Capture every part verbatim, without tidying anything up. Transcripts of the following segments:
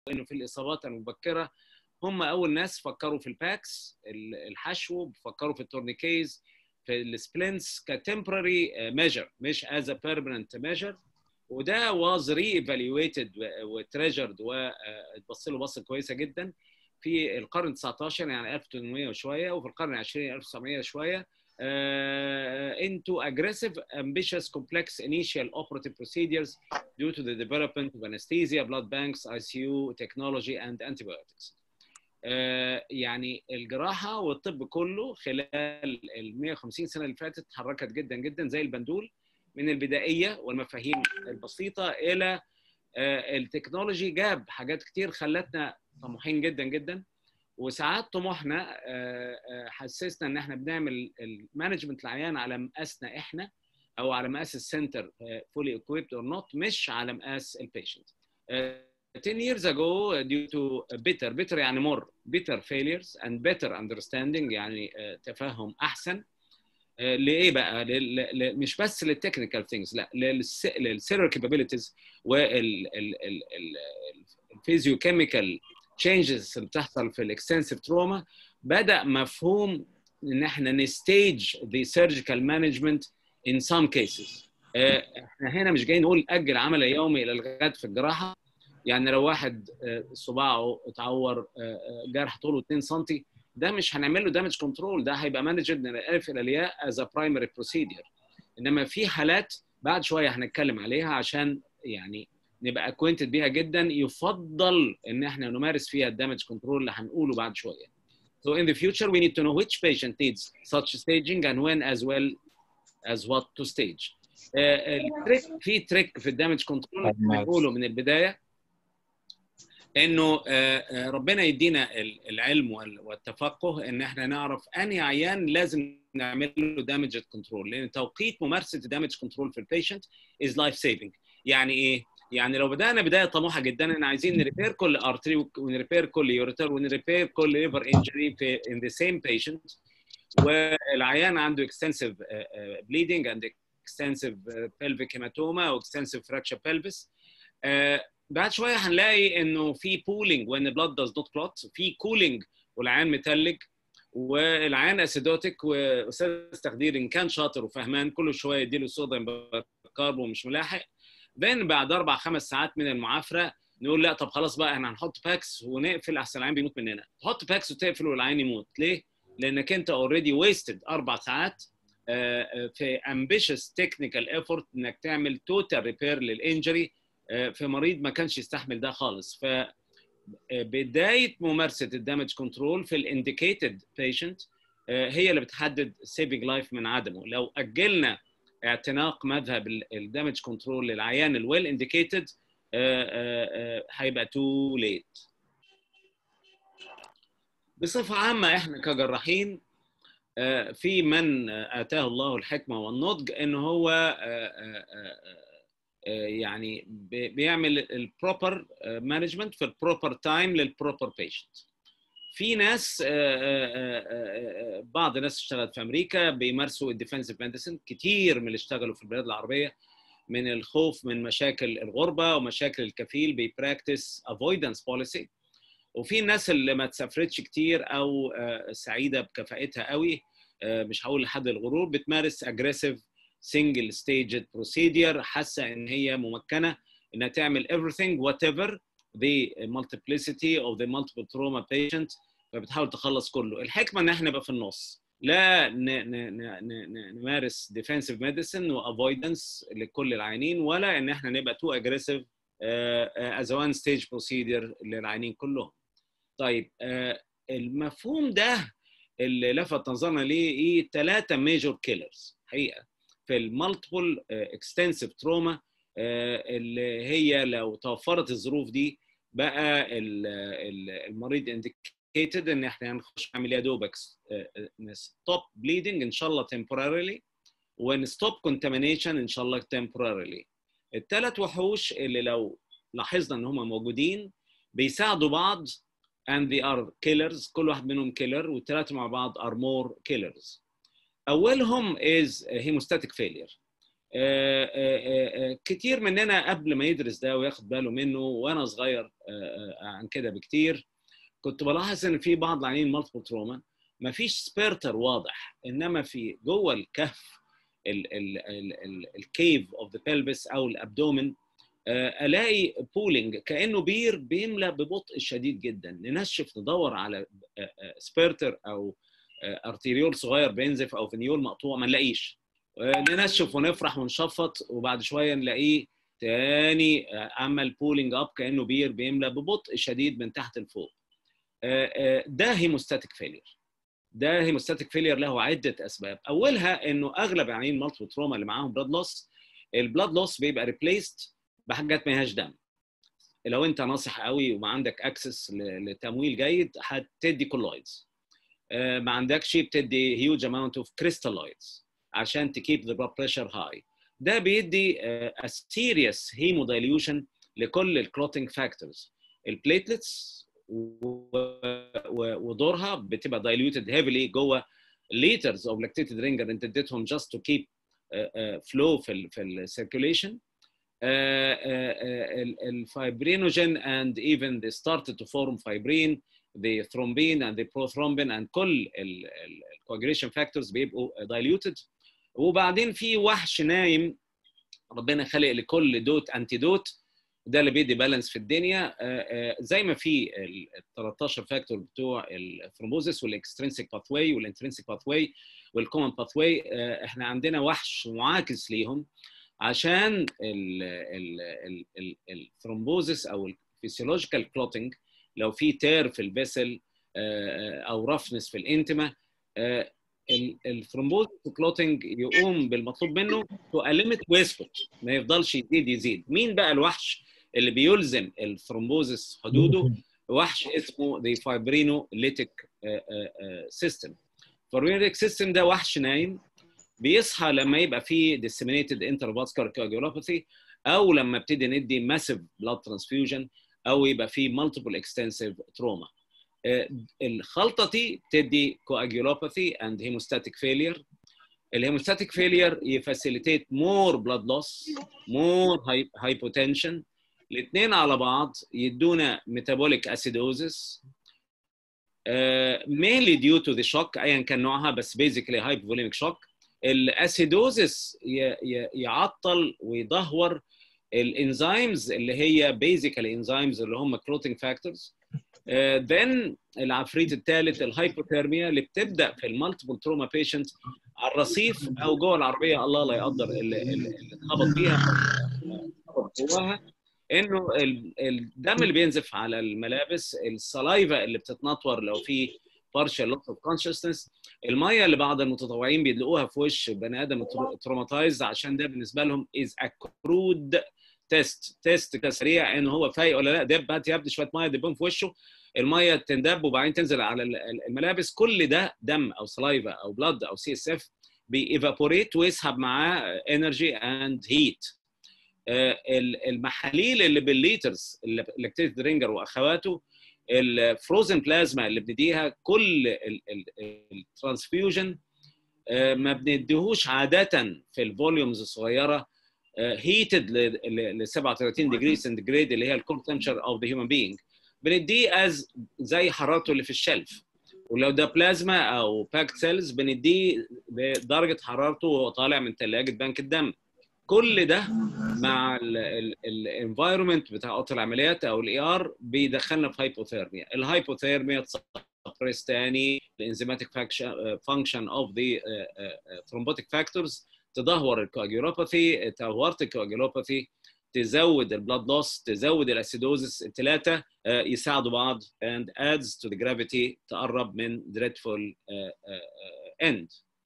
انه في الاصابات المبكره هم اول ناس فكروا في الباكس الحشو، فكروا في التورنيكيز، في السبلنتس كتمبرري ميجر مش از ا بيرمننت ميجر. وده واز ري ايفالويتد وتريجرد واتبص له بصه كويسه جدا في القرن تسعتاشر يعني ألف وثمانمائة وشويه، وفي القرن العشرين ألف وتسعمائة شويه uh, into aggressive, ambitious, complex initial operative procedures due to the development of anesthesia, blood banks, I C U technology and antibiotics. uh, يعني الجراحه والطب كله خلال ال مئة وخمسين سنه اللي فاتت اتحركت جدا جدا زي البندول، من البدائيه والمفاهيم البسيطه الى uh, التكنولوجي جاب حاجات كتير خلتنا طموحين جدا جدا. وساعات طموحنا حسسنا ان احنا بنعمل المانجمنت العيان على مقاسنا احنا او على مقاس السنتر fully equipped or not، مش على مقاس البيشنت. ten years ago due to better better يعني more better failures and better understanding يعني تفهم احسن لايه بقى؟ مش بس للتكنيكال ثينجز، لا للسيلر كابابيلتيز والفيزيوكيميكال changes اللي بتحصل في الاكستنسيف تروما. بدا مفهوم ان احنا نستيج the surgical management in some cases. احنا هنا مش جايين نقول اجل عمل يومي الى الغد في الجراحه. يعني لو واحد صباعه اتعور جرح طوله اتنين سم، ده مش هنعمل له دامج كنترول، ده هيبقى مانجد من الالف الى الياء از ا برايمري بروسيدير. انما في حالات بعد شويه هنتكلم عليها عشان يعني نبقى اكوينتد بيها جدا، يفضل ان احنا نمارس فيها الدامج كنترول اللي هنقوله بعد شويه. So in the future we need to know which patient needs such staging and when as well as what to stage. uh, التريك في تريك في الدامج كنترول بنقوله من البدايه، انه uh, uh, ربنا يدينا العلم والتفقه ان احنا نعرف انهي عيان لازم نعمل له دامج كنترول، لان توقيت ممارسه الدامج كنترول في البيشنت is life saving. يعني ايه؟ يعني لو بدانا بدايه طموحه جدا ان عايزين نريبير كل ارتري ونريبير كل يوريتر ونريبير كل ليفر انجري في in the same patient، والعيان عنده extensive uh, bleeding and extensive uh, pelvic hematoma او extensive fracture pelvis، uh, بعد شويه هنلاقي انه في pooling when the blood does not clot، في cooling والعيان متلج والعيان اسيدوتيك، واستاذ تخدير ان كان شاطر وفهمان كل شويه يديله صوديوم كارب ومش ملاحق. بعدين بعد اربع خمس ساعات من المعافره نقول لا طب خلاص بقى احنا هنحط باكس ونقفل احسن العيان بيموت مننا. تحط باكس وتقفل والعيان يموت ليه؟ لانك انت اوريدي ويستد اربع ساعات في ambitious technical effort انك تعمل توتال ريبير للانجري في مريض ما كانش يستحمل ده خالص. ف بدايه ممارسه الدامج كنترول في الانديكيتد بيشنت هي اللي بتحدد سيفنج لايف من عدمه. لو اجلنا اعتناق مذهب الدامج كنترول للعيان الويل انديكيتد هيبقى تو ليت. بصفه عامه احنا كجراحين في من اتاه الله الحكمه والنضج ان هو يعني بيعمل البروبر مانجمنت في البروبر تايم للبروبر بيشنت. في ناس بعض الناس اشتغلت في امريكا بيمارسوا الديفنسيف ميديسن، كتير من اللي اشتغلوا في البلاد العربيه من الخوف من مشاكل الغربه ومشاكل الكفيل بيبراكتس افويدنس بوليسي. وفي الناس اللي ما تسافرتش كتير او سعيده بكفاءتها قوي، مش هقول لحد الغرور، بتمارس اجريسيف single staged procedure، حاسه ان هي ممكنه انها تعمل everything whatever the multiplicity of the multiple trauma patient، فبتحاول تخلص كله. الحكمه ان احنا نبقى في النص، لا ن ن ن نمارس defensive medicine و avoidance لكل العيانين، ولا ان احنا نبقى too aggressive uh, as a one stage procedure للعيانين كلهم. طيب uh, المفهوم ده اللي لفت نظرنا ليه ايه؟ ثلاثه major killers حقيقه في المالتيبل اكستنسيف تروما، اللي هي لو توفرت الظروف دي بقى المريض انديكيتد ان احنا هنخش عمليه دوبكس نستوب بليدنج ان شاء الله temporarily ونستوب كونتامينيشن ان شاء الله temporarily. الثلاث وحوش اللي لو لاحظنا ان هم موجودين بيساعدوا بعض and they are killers، كل واحد منهم كيلر والثلاثه مع بعض are more killers. اولهم is hemostatic failure. كتير مننا قبل ما يدرس ده وياخد باله منه وانا صغير عن كده بكتير، كنت بلاحظ ان في بعض العيانين المالتيبل تروما ما فيش سبيرتر واضح، انما في جوه الكهف الكيف اوف ذا بلبس او الابدومن الاقي بولينج كانه بير بيملى ببطء شديد جدا. ننشف ندور على سبيرتر او ارتيريول صغير بينزف او فينيول مقطوع ما نلاقيش، ننشف ونفرح ونشفط وبعد شويه نلاقيه تاني عمل بولينج اب كانه بير بيملى ببطء شديد من تحت لفوق. ده هيموستاتيك فيلير. ده هيموستاتيك فيلير له عده اسباب، اولها انه اغلب عيانين مالتيبل تروما اللي معاهم بلاد لوس، البلاد لوس بيبقى ريبليست بحاجات ما لهاش دم. لو انت ناصح قوي وما عندك اكسس لتمويل جيد هتدي كولويدز، ما عندكش بتدي هيوج اماونت اوف كريستالويدز عشان تكيب ذا بلاد بريشر هاي. ده بيدي a serious hemodilution لكل الكلوتينج فاكتورز. البليتلتس ودورها بتبقى diluted heavily جوه liters of lactated ringer انت اديتهم just to keep flow في ال في السيركيوليشن. الفايبرينوجين and even they started to form fibrin, the thrombin and the prothrombin and كل الcoagulation factors بيبقوا diluted. وبعدين في وحش نايم ربنا خلق لكل دوت انتيدوت، ده اللي بيدي بالانس في الدنيا. زي ما في ال تلتاشر فاكتور بتوع الثرومبوزيس والاكسترينسيك باثواي والانترينسيك باثواي والكومن باثواي، احنا عندنا وحش معاكس ليهم عشان الثرومبوزيس او الفيسيولوجيكال كلوتينج. لو في تير في الفيسل او رفنس في الانتما، الثرومبوزيس كلوتينج يقوم بالمطلوب منه تو ليميت ويسبوت، ما يفضلش يزيد يزيد. مين بقى الوحش اللي بيلزم الثرومبوزيس حدوده؟ وحش اسمه the fibrinolytic system. fibrinolytic system ده وحش نايم بيصحى لما يبقى فيه disseminated intravascular coagulopathy، او لما ابتدي ندي massive blood transfusion، او يبقى فيه multiple extensive trauma. الخلطه دي تدي coagulopathy and hemostatic failure. الهيموستاتيك failure يفاسيليتيت more blood loss, more hypotension. الاثنين على بعض يدونا metabolic acidosis uh, mainly due to the shock ايا كان نوعها، بس basically hypovolemic shock. الاسيدوزس يعطل ويدهور الانزيمز اللي هي basically enzymes اللي هم clotting factors. then العفريت الثالث الهايبوثيرميا اللي بتبدا في المالتيبل تروما بيشنت على الرصيف او جوه العربيه، الله لا يقدر اللي اتخبط فيها جواها، انه الدم اللي بينزف على الملابس، السلايفا اللي بتتنطور لو في partial loss of consciousness، الميه اللي بعض المتطوعين بيدلقوها في وش بني ادم تروماتايز عشان ده بالنسبه لهم is a crude تيست تيست سريع ان هو فايق ولا لا. دب هات يا ابني شويه ميه دبهم في وشه، الميه تندب وبعدين تنزل على الملابس. كل ده دم او سلايفا او بلاد او سي اس اف بييفابوريت ويسحب معاه انرجي اند هيت. المحاليل اللي بالليترز اللاكتيت درينجر واخواته، الفروزن بلازما اللي بنديها، كل الترانسفيوجن ما بنديهوش عاده في الفوليومز الصغيره هيتد ل سبعة وثلاثين ديجري سنتيجريد اللي هي الكور تمبشر اوف ذا هيومن بينج، بنديه از زي حرارته اللي في الشلف. ولو ده بلازما او باكت سيلز بنديه بدرجه حرارته وهو طالع من ثلاجه بنك الدم. كل ده مع الانفايرمنت بتاع اوضه العمليات او الاي ار بيدخلنا في هايبوثيرميا. الهايبوثيرميا تصبرس تاني الانزيماتيك فانكشن اوف ذا ثرومبوتيك فاكتورز، تدهور الكواجيولوباثي. تدهورت الكواجيولوباثي تزود البلاد لوس، تزود الاسيدوزس، الثلاثه يساعدوا بعض and adds to the gravity تقرب من dreadful end.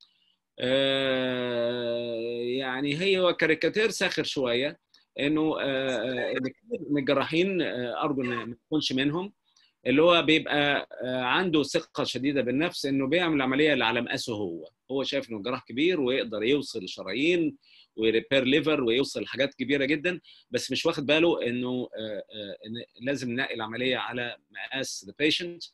يعني هي كاريكاتير ساخر شويه انه كتير من الجراحين ارجو ان ما تكونش منهم، اللي هو بيبقى عنده ثقه شديده بالنفس انه بيعمل العمليه اللي على مقاسه هو هو شايف انه جراح كبير ويقدر يوصل لشرايين ويريبير ليفر ويوصل لحاجات كبيره جدا، بس مش واخد باله انه لازم ننقي العمليه على مقاس ذا بيشنت.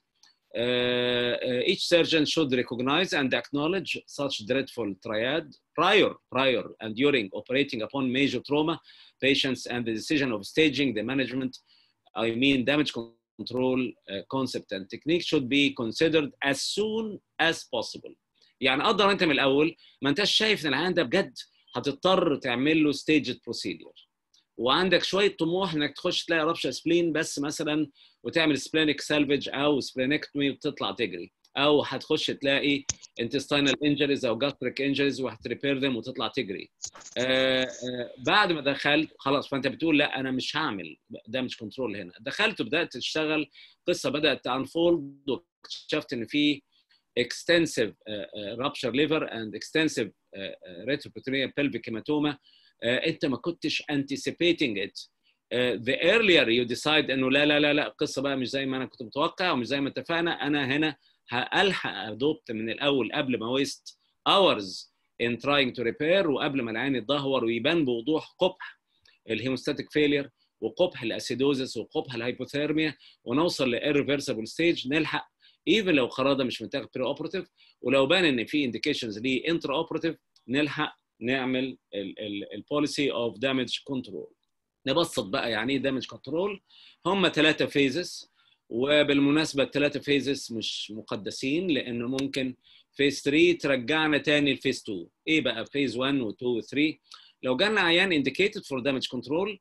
uh, each surgeon should recognize and acknowledge such dreadful triad prior, prior and during operating upon major trauma patients, and the decision of staging the management, I mean damage control uh, concept and technique should be considered as soon as possible. يعني قدر انت من الاول ما انتش شايف ان العيان ده بجد هتضطر تعمل له staged procedure، وعندك شويه طموح انك تخش تلاقي ربشه سبلين بس مثلا وتعمل سبلينيك سالفج او سبلينكتومي وتطلع تجري، او هتخش تلاقي intestinal injuries او gastric injuries وهتريبير ذم وتطلع تجري. آآ آآ بعد ما دخلت خلاص فانت بتقول لا انا مش هعمل دامج كنترول هنا، دخلت وبدات تشتغل، قصه بدات تانفولد واكتشفت ان في extensive uh, rupture liver and extensive uh, uh, retroperitoneal pelvic hematoma. uh, انت ما كنتش anticipating it. uh, the earlier you decide انه لا لا لا لا القصه بقى مش زي ما انا كنت متوقع ومش زي ما اتفقنا، انا هنا هالحق ادوبت من الاول قبل ما waste hours in trying to repair، وقبل ما العين يتدهور ويبان بوضوح قبح الهيموستاتيك فيلير وقبح الاسيدوزس وقبح الهايبوثيرميا، ونوصل ل irreversible stage نلحق ايفن لو خراده مش متاخد بري اوبراتيف، ولو بان ان في انديكيشنز ليه انترا اوبراتيف نلحق نعمل البوليسي اوف دامج كنترول. نبسط بقى يعني ايه دامج كنترول. هم ثلاثه فيزز، وبالمناسبه الثلاثه فيزز مش مقدسين لانه ممكن فيز ثلاثة ترجعنا تاني لفيز اثنين. ايه بقى فيز واحد و2 و3؟ لو جالنا عيان انديكيتد فور دامج كنترول،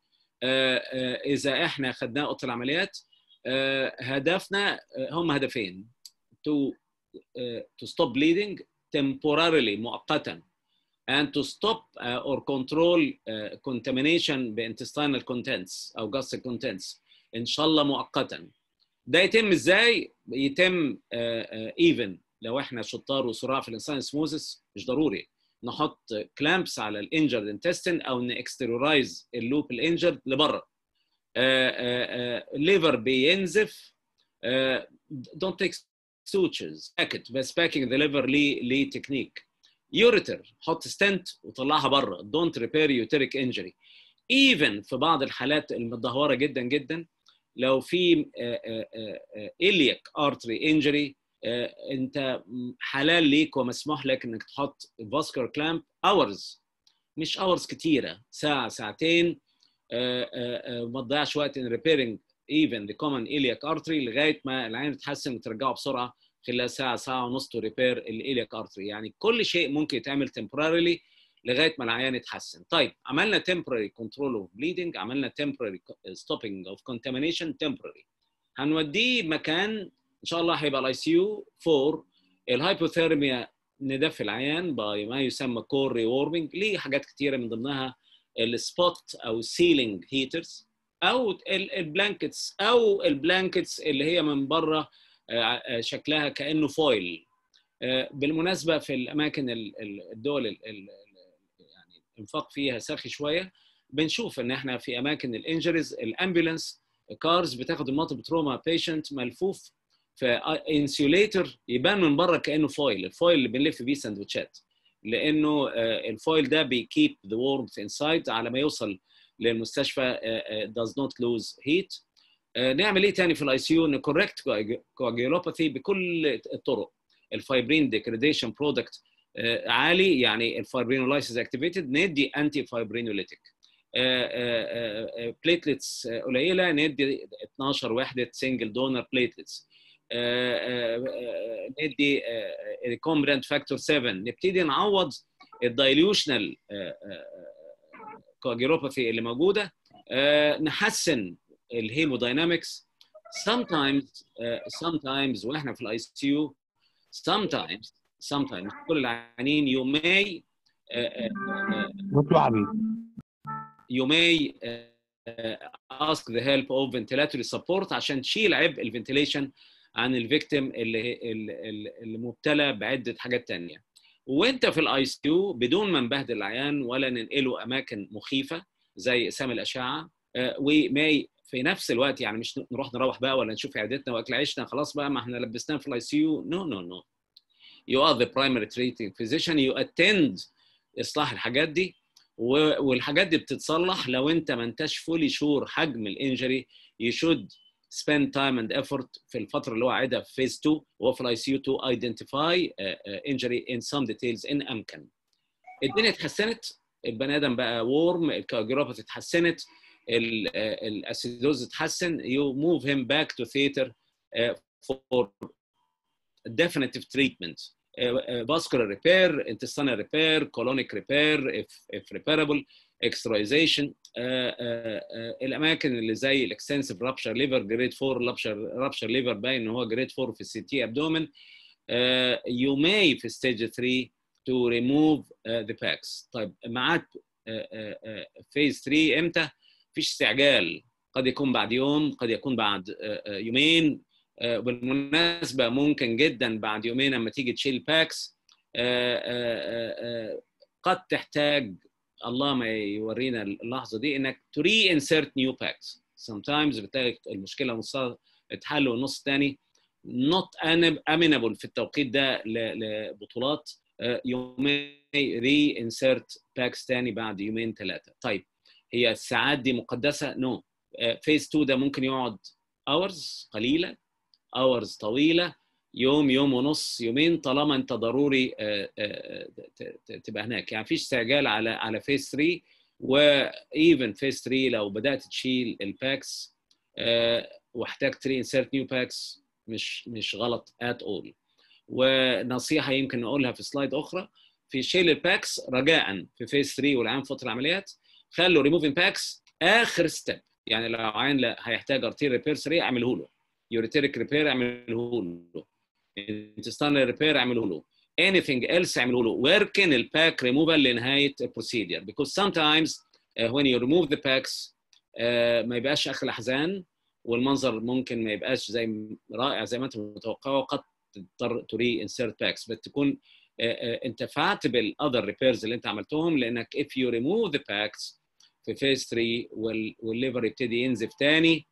اذا احنا خدناه اوضه العمليات، Uh, هدفنا uh, هم هدفين: to uh, to stop bleeding temporarily مؤقتا and to stop uh, or control uh, contamination بintestinal contents أو gastric contents إن شاء الله مؤقتا. ده يتم إزاي؟ يتم uh, uh, even لو إحنا شطار وسراع في الإنسان سموزس مش ضروري نحط clamps على الانجرد intestine أو نexteriorize اللوب الانجرد لبره. ليفر بينزف، don't take sutures باكت، بس باكينج ذا ليفر ليه ليه تكنيك. يوريتر حط ستنت وطلعها بره، don't repair uteric injury. even في بعض الحالات المتدهوره جدا جدا لو في iliac artery injury انت حلال ليك ومسموح لك انك تحط vascular clamp hours، مش hours كتيره، ساعه ساعتين، ما تضيعش وقت in repairing even the common iliac artery لغايه ما العين تتحسن وترجعه بسرعه خلال ساعه ساعه ونص to repair الiliac artery. يعني كل شيء ممكن يتعمل temporarily لغايه ما العيان يتحسن. طيب عملنا temporary control of bleeding، عملنا temporary stopping of contamination temporary، هنوديه مكان ان شاء الله هيبقى الاي سي يو فور الهايبوثيرميا، ندفي العيان باي ما يسمى كور ريورمينج. ليه حاجات كتيره من ضمنها السبوت او سيلينج هيترز او البلانكتس او البلانكتس اللي هي من بره شكلها كانه فويل. بالمناسبه في الاماكن الدول يعني الانفاق فيها ساخي شويه، بنشوف ان احنا في اماكن الانجريز الامبولانس كارز بتاخد المالتيبل تروما بيشنت ملفوف في انسيوليتر يبان من بره كانه فويل، الفويل اللي بنلف بيه سندوتشات، لانه الفويل ده بيكيب ذا warmth inside على ما يوصل للمستشفى does not lose heat. نعمل ايه تاني في الاي سي يو؟ نكوركت كواجيولوباثي بكل الطرق. الفايبرين ديكريديشن برودكت عالي، يعني الفايبرينولايسيس اكتيفيتد ندي انتي فايبرينوليتيك. بليتلتس قليله ندي اثناشر وحده سنجل دونر بليتلتس. ندي ريكومبرنت فاكتور سبعة، نبتدي نعوض الدايليوشنال كواجيولوباثي اللي موجوده، نحسن الهيموداينامكس. sometimes uh, sometimes واحنا في الاي سي يو sometimes sometimes كل العيانين you may uh, uh, you may uh, ask the help of ventilatory support عشان تشيل عبء الفنتيليشن عن الفيكتيم اللي اللي مبتلى بعده حاجات ثانيه. وانت في الاي سي يو بدون ما نبهدل العيان ولا ننقله اماكن مخيفه زي اقسام الاشعه، uh, وما في نفس الوقت يعني مش نروح نروح بقى ولا نشوف عيادتنا واكل عيشنا خلاص بقى ما احنا لبسناه في الاي سي يو. نو نو نو you are the primary treating physician, you attend اصلاح الحاجات دي، والحاجات دي بتتصلح لو انت ما انتش فولي شور حجم الانجري. you should spend time and effort في الفتره اللي هو قاعدها في phase two وهو في الاي سي يو to identify uh, injury in some details in امكن. الدنيا اتحسنت، البني ادم بقى وورم، الكارديوباثي اتحسنت، الاسيدوز اتحسن، you move him back to theater uh, for definitive treatment. Uh, vascular repair, intestinal repair, colonic repair if, if repairable, extravasation. uh, uh, uh, الاماكن اللي زي الاكستنسيف رابشر ليفر جريد four رابشر رابشر ليفر باين ان هو جريد four في السي تي ابدومن. uh, you may في stage three to remove uh, the packs. طيب معاك phase three امتى؟ مفيش استعجال، قد يكون بعد يوم، قد يكون بعد uh, uh, يومين. بالمناسبة ممكن جدا بعد يومين لما تيجي تشيل باكس قد تحتاج، الله ما يورينا اللحظة دي، انك to reinsert new packs. sometimes بتلاقي المشكلة نصها اتحل والنص الثاني not amenable في التوقيت ده لبطولات. you may reinsert packs ثاني بعد يومين ثلاثة. طيب هي الساعات دي مقدسة؟ no. phase two ده ممكن يقعد hours قليلة، hours طويله، يوم يوم ونص يومين، طالما انت ضروري تبقى هناك. يعني مفيش استعجال على على فيس three. وايفن فيس three لو بدات تشيل الباكس واحتاج تري انسيرت نيو باكس مش مش غلط ات اول. ونصيحه يمكن نقولها في سلايد اخرى في شيل الباكس رجاء في فيس three والعيان فتره العمليات، خلوا ريموفين باكس اخر ستيب. يعني لو عيان هيحتاج ارتير ريبير سريع اعمله له، يوريتريك ريبير اعمله له، انتستينال ريبير اعمله له، anything else اعمله له، واركن الباك ريموفال لنهايه البروسيدر. because sometimes uh, when you remove the packs uh, ما يبقاش اخر الاحزان، والمنظر ممكن ما يبقاش زي رائع زي ما انت متوقع، وقد تضطر to re-insert packs. بس تكون uh, uh, انتفعت بالاذر ريبيرز اللي انت عملتهم، لانك if you remove the packs في phase three والليفر يبتدي ينزف تاني،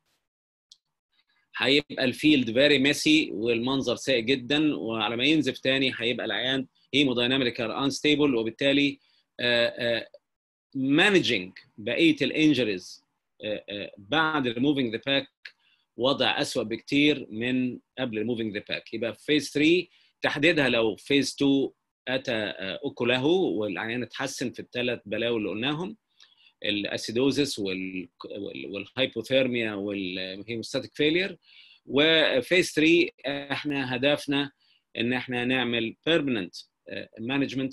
هيبقى الفيلد فيري ميسي والمنظر سيء جدا، وعلى ما ينزف تاني هيبقى العيان هيمودايناميكال انستيبل، وبالتالي مانجينج بقيه الانجريز بعد ريموفينج ذا باك وضع اسوء بكتير من قبل ريموفينج ذا باك. يبقى في فيز three تحديدها لو فيز two اتى اكله والعيان اتحسن في الثلاث بلاوي اللي قلناهم، الاسيدوزس والهايبوثيرميا والهيموستاتيك فيلير. وفيز three احنا هدفنا ان احنا نعمل بيرمننت مانجمنت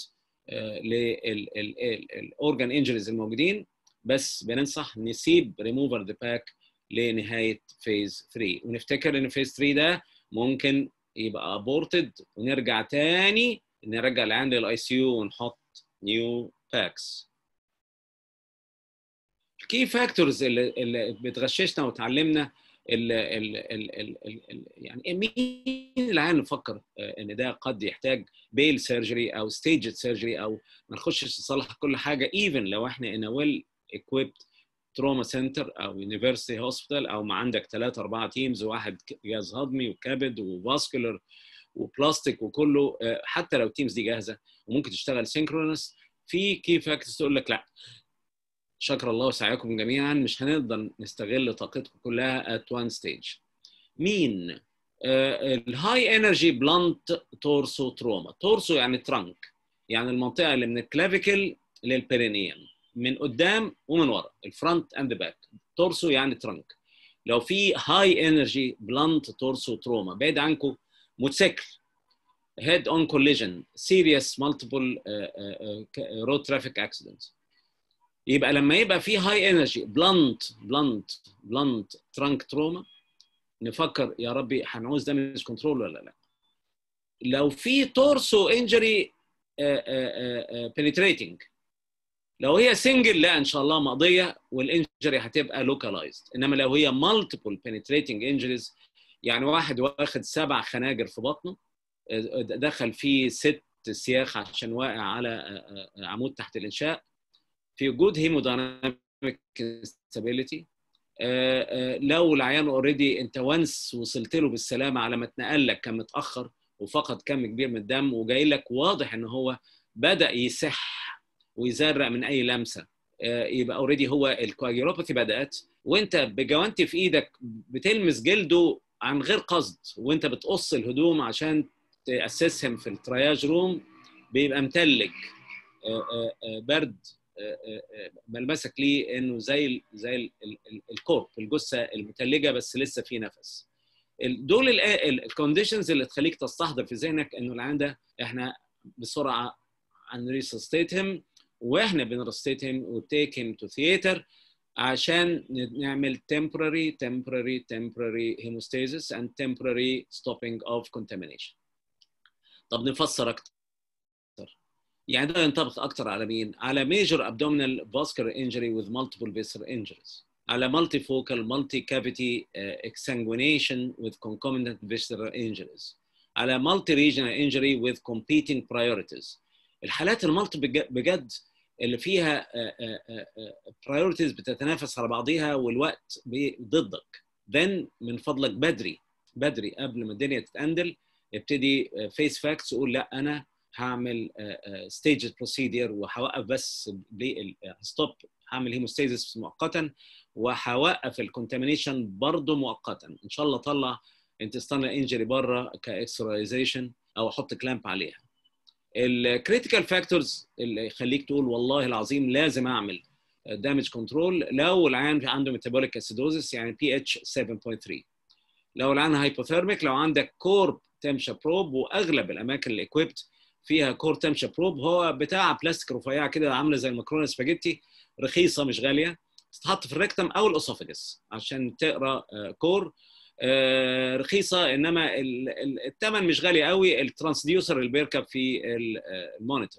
للاورجان انجريز الموجودين، بس بننصح نسيب ريموفر ذا باك لنهايه فيز three، ونفتكر ان فيز three ده ممكن يبقى ابورتد ونرجع تاني نرجع العيان للاي سي يو ونحط نيو باكس. الكي فاكتورز اللي, اللي بتغششنا وتعلمنا ال ال ال ال ال يعني مين العيان نفكر ان ده قد يحتاج بيل سيرجري او ستيجد سيرجري، او ما نخشش نصلح كل حاجه ايفن لو احنا ان ويل equipped تروما سنتر او يونيفرسيتي هوسبيتال، او ما عندك ثلاثة أربعة تيمز، واحد جهاز هضمي وكبد وفاسكولار وبلاستيك وكله، حتى لو التيمز دي جاهزه وممكن تشتغل سينكرونس، في كي فاكتورز تقول لك لا شكر الله وسعيكم جميعا مش هنقدر نستغل طاقتكم كلها at one stage. مين؟ الهاي انرجي بلانت تورسو تروما. تورسو يعني ترانك، يعني المنطقه اللي من الكلافيكل للبيرينيوم، من قدام ومن ورا، الفرونت اند باك. تورسو يعني ترانك. لو في هاي انرجي بلانت تورسو تروما، بعيد عنكم موتوسيكل، head on collision, serious multiple uh, uh, road traffic accidents، يبقى لما يبقى في هاي انرجي بلانت بلانت بلانت ترانك تروما نفكر يا ربي هنعوز دامج كنترول ولا لا. لو في تورسو انجري بنتريتنج، لو هي سنجل لا ان شاء الله مقضيه والانجري هتبقى لوكالايزد. انما لو هي مالتيبل بنتريتنج انجريز، يعني واحد واخد سبع خناجر في بطنه، دخل فيه ست سياخ عشان واقع على عمود تحت الانشاء، في وجود هيمودايناميك ستابيليتي، لو العيان اوريدي انت وانس وصلت له بالسلامه على ما اتنقل لك كان متاخر وفقد كم كبير من الدم وجاي لك واضح ان هو بدا يسح ويزرق من اي لمسه، يبقى اوريدي هو الكواجيولوباثي بدات، وانت بجوانتي في ايدك بتلمس جلده عن غير قصد، وانت بتقص الهدوم عشان تاسسهم في الترياج روم، بيبقى متلج برد ملمسك ليه انه زي زي الكورب، الجثه المتلجه بس لسه في نفس. دول الكونديشنز اللي تخليك تستحضر في ذهنك انه العيان ده احنا بسرعه هنريسستيتهم، واحنا بنريسستيتهم وتيك تو ثياتر عشان نعمل temporary temporary temporary hemostasis and temporary stopping of contamination. طب نفسر اكتر، يعني ده ينطبق اكتر على مين؟ على major abdominal vascular injury with multiple visceral injuries، على multifocal multi-cavity uh, exsanguination with concomitant visceral injuries، على multi-regional injury with competing priorities. الحالات المالتي بجد اللي فيها priorities بتتنافس على بعضها والوقت ضدك، then من فضلك بدري بدري قبل ما الدنيا تتأندل ابتدي فيس فاكتس وقول لا انا هعمل ستيج بروسيدير وهوقف بس ستوب، هعمل هيموستاسيس مؤقتا وهوقف الكونتامينيشن برضه مؤقتا، ان شاء الله اطلع انتستينال انجري بره كاكسترايزيشن او احط كلامب عليها. الكريتيكال فاكتورز اللي يخليك تقول والله العظيم لازم اعمل دامج كنترول، لو العيان عنده ميتابوليك اسيدوزس يعني بي اتش سبعة فاصلة ثلاثة، لو العيان هايبوثيرميك، لو عندك كورب تمشى بروب، واغلب الاماكن اللي اكويبت فيها كور تمشى بروب هو بتاع بلاستيك رفيعه كده عامله زي المكرونه سباجيتي، رخيصه مش غاليه، تتحط في الريكتم او الاسوفاجس عشان تقرا كور رخيصه، انما الثمن مش غالي قوي. الترانسديوسر اللي بيركب في المونيتور.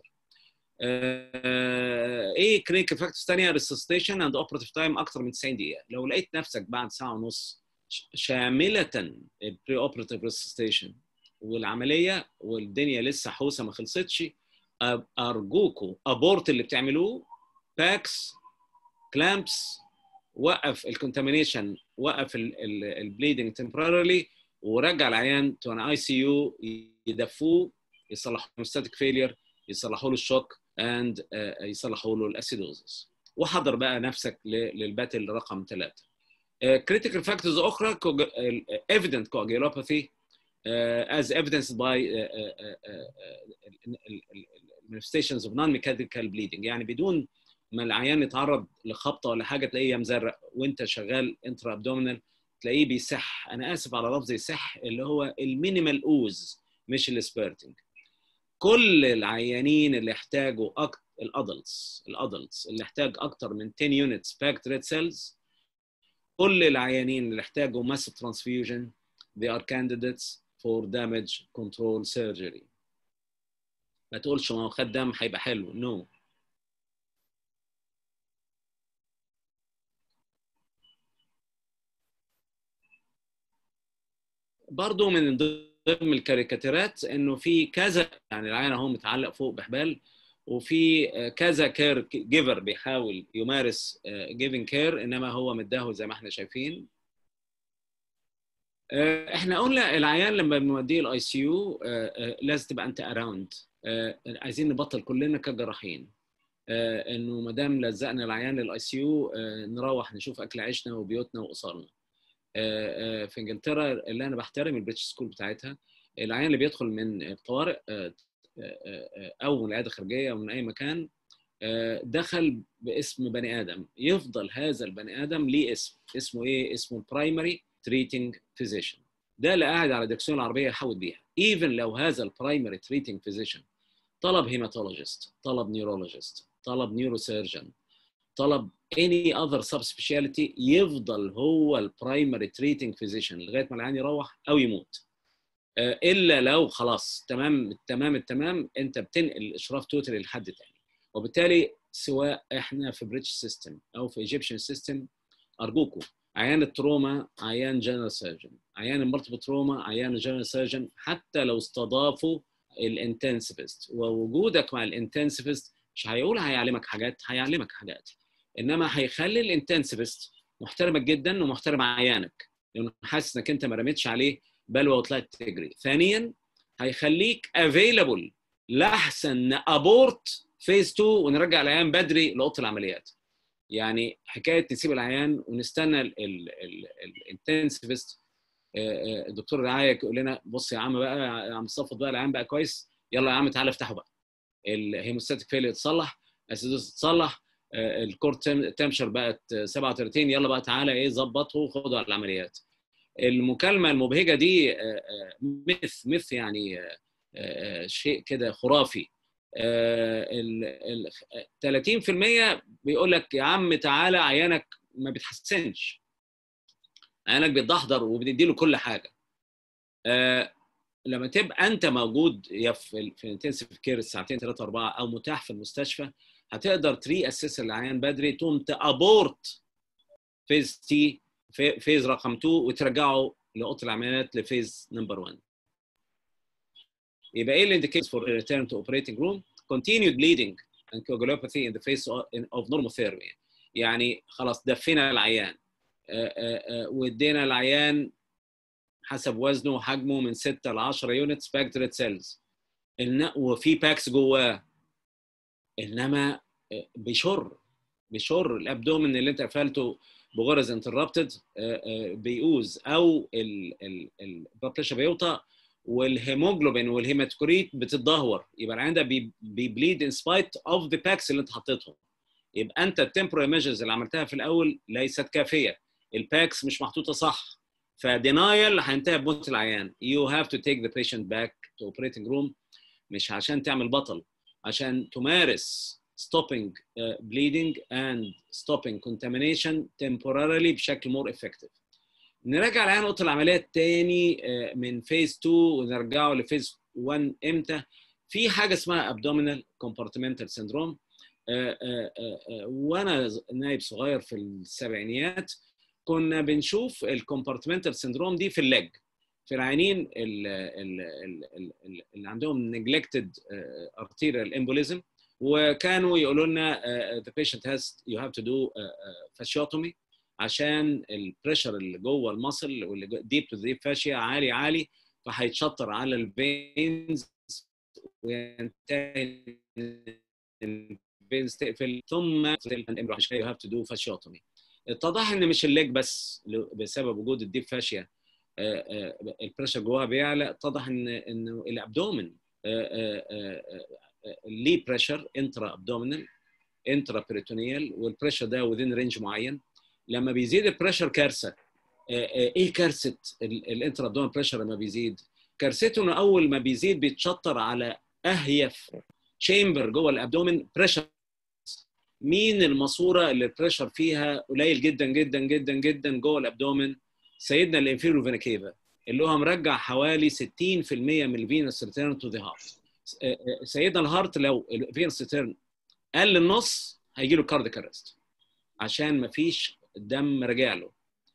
ايه كلينيكال فاكتورز ثانيه؟ ريسستيشن اند اوبراتيف تايم اكثر من تسعين دقيقه. لو لقيت نفسك بعد ساعه ونص شامله البري اوبراتيف ريسستيشن والعمليه والدنيا لسه حوسه ما خلصتش، ارجوكوا ابورت اللي بتعملوه، باكس كلامبس، وقف الكونتامينيشن، وقف البليدنج تمبراريلي، ورجع العيان تو ان اي سي يو، يدفوه، يصلحوا له ستاتيك فيلير، يصلحوا له الشوك اند يصلحوا له الاسيدوزس. وحضر بقى نفسك للباتل رقم ثلاثة. كريتيكال فاكتورز اخرى، ايفيدنت كواجيولوباثي as evidenced by manifestations of non-mechanical bleeding، يعني بدون ما العيان يتعرض لخبطه ولا حاجه تلاقيه مزرق وانت شغال انترا ابدومينال، تلاقيه بيسح، انا اسف على لفظ يسح، اللي هو المينيمال اوز مش السبيرتنج. كل العيانين اللي يحتاجوا أكتر، الادلتس الادلتس اللي يحتاج اكتر من عشرة يونتس باكد ريد سيلز، كل العيانين اللي يحتاجوا massive transfusion they are candidates for damage control surgery. ما تقولش ما هو خد دم هيبقى حلو، نو no. برضو من ضمن الكاريكاتيرات انه في كذا، يعني العيان اهو متعلق فوق بحبال، وفي كذا كير جيفر بيحاول يمارس جيفنج كير، انما هو متدهور زي ما احنا شايفين. احنا قلنا العيان لما بنوديه الاي سي يو لازم تبقى انت اراوند، عايزين نبطل كلنا كجراحين انه ما دام لزقنا العيان للاي سي يو نروح نشوف اكل عيشنا وبيوتنا واسرنا. في انجلترا اللي انا بحترم البريتش سكول بتاعتها، العيان اللي بيدخل من طوارئ او من العياده الخارجيه او من اي مكان دخل باسم بني ادم، يفضل هذا البني ادم ليه اسم، اسمه ايه؟ اسمه برايمري تريتنج فيزيشن. ده اللي قاعد على الدكسيون العربيه يحاول بيها. ايفن لو هذا البرايمري تريتنج فيزيشن طلب هيماتولوجيست، طلب نيورولوجيست، طلب نيوروسيرجن، طلب any other subspecialty، يفضل هو البرايمري تريتنج فيزيشن لغايه ما العيان يروح او يموت. الا لو خلاص تمام التمام التمام انت بتنقل الاشراف توتالي لحد تاني. وبالتالي سواء احنا في بريتش سيستم او في ايجيبشن سيستم، ارجوكم عيان التروما عيان جنرال سيرجن، عيان المالتيبل تروما عيان جنرال سيرجن، حتى لو استضافوا الانتنسيفست. ووجودك مع الانتنسيفست مش هيقول هيعلمك حاجات، هيعلمك حاجات، انما هيخلي الانتنسيفست محترمك جدا ومحترم عيانك، لانه حاسس انك انت ما رميتش عليه بلوى وطلعت تجري. ثانيا هيخليك افيلبل لاحسن ابورت فيز اتنين ونرجع العيان بدري لاوضه العمليات. يعني حكايه نسيب العيان ونستنى الانتنسيفست الدكتور الرعايه يقول لنا بص يا عم بقى يا عم صفت بقى العيان بقى كويس، يلا يا عم تعالى افتحه بقى، الهيموستاتيك فيلير يتصلح، اسيدوس يتصلح، الكورت تمشر بقت سبعة وثلاثين، يلا بقى تعالى ايه ظبطه وخده على العمليات. المكالمه المبهجه دي مث مث يعني شيء كده خرافي. ال ثلاثين في المية بيقول لك يا عم تعالى عيانك ما بيتحسنش، عيانك بيتدحضر وبندي له كل حاجه. لما تبقى انت موجود يا في في الانتنسيف كير الساعتين ثلاثه اربعه او متاح في المستشفى، هتقدر تري اسس العيان بدري، تقوم تابورت فيز تي فيز رقم اثنين وترجعه لاوضه العمليات لفيز نمبر واحد. يبقى ايه الانديكيشنز فور ريتيرن تو اوبريتنج روم؟ continued bleeding and coagulopathy in the face of normotherapy. يعني خلاص دفينا العيان وادينا العيان حسب وزنه وحجمه من ستة ل عشرة يونتس باكد ريد سيلز وفي باكس جواه، انما بيشر بيشر الابدومن اللي انت قفلته بغرز انتربتد بيؤوز او البلاد بريشر بيوطى والهيموجلوبين والهيماتوكريت بتتدهور، يبقى العيان ده بيبليد ان سبايت اوف ذا باكس اللي انت حطيتهم. يبقى انت التمبورال ميجرز اللي عملتها في الاول ليست كافيه، الباكس مش محطوطه صح، فدينايل هينتهي بموت العيان. you have to take the patient back to operating room، مش عشان تعمل بطل، عشان تمارس stopping uh, bleeding and stopping contamination temporarily بشكل more effective. نرجع العيان اوضه العمليات تاني uh, من فيز اثنين ونرجعه لفيز واحد امتى؟ في حاجه اسمها abdominal compartmental syndrome. uh, uh, uh, uh, وانا نايب صغير في السبعينيات كنا بنشوف الكومبارتمنتال سيندروم دي في الليج، في العيانين اللي عندهم نيجلكتد ارتيريال امبوليزم، وكانوا يقولوا لنا the patient has you have to do fasciotomy عشان البريشر اللي جوه المصل واللي ديب تو ديب فاشيا عالي عالي، فهيتشطر على الفينز وينتهي الفينز تقفل ثم you have to do fasciotomy. اتضح ان مش الليج بس بسبب وجود الديب فاشيا البريشر جواها بيعلى، اتضح ان انه الابدومن ليه بريشر انترا ابدومينال انترا بريتونيال، والبريشر ده وذين رينج معين. لما بيزيد البريشر كارثه. ايه كارثه الانترا ابدومينال بريشر لما بيزيد؟ كارثته انه اول ما بيزيد بيتشطر على اهيف تشامبر جوه الابدومين بريشر. مين الماسوره اللي البريشر فيها قليل جدا جدا جدا جدا جوه الابدومين؟ سيدنا الانفيرو فينا كيفا اللي هو مرجع حوالي ستين في المية من الفينس ريتيرن تو ذا هارت. سيدنا الهارت لو الفينس ريتيرن قل النص هيجي له كاردياك ارست عشان ما فيش دم راجع له.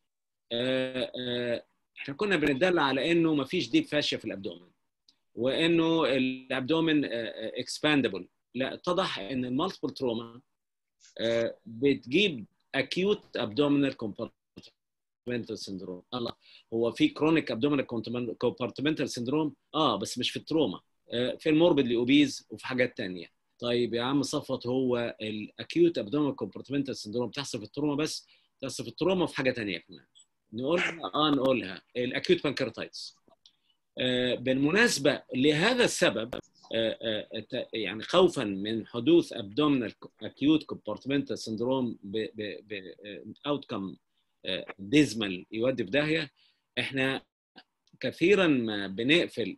احنا كنا بندل على انه ما فيش ديب فاشيا في الابدومين وانه الابدومين اكسباندبل. لا، اتضح ان المالتيبل تروما بتجيب acute abdominal compartmental syndrome. الله، هو في chronic abdominal compartmental syndrome اه بس مش في التروما، في الموربيدلي اوبيز وفي حاجات تانية. طيب يا عم صفوت، هو الاكيوت abdominal compartmental syndrome بتحصل في التروما بس؟ بتحصل في التروما وفي حاجه تانية كمان. نقولها اه نقولها الاكيوت بانكرتايتس. آه بالمناسبه لهذا السبب يعني خوفا من حدوث abdominal acute compartmental syndrome ب outcome dismal يودي في داهيه، احنا كثيرا ما بنقفل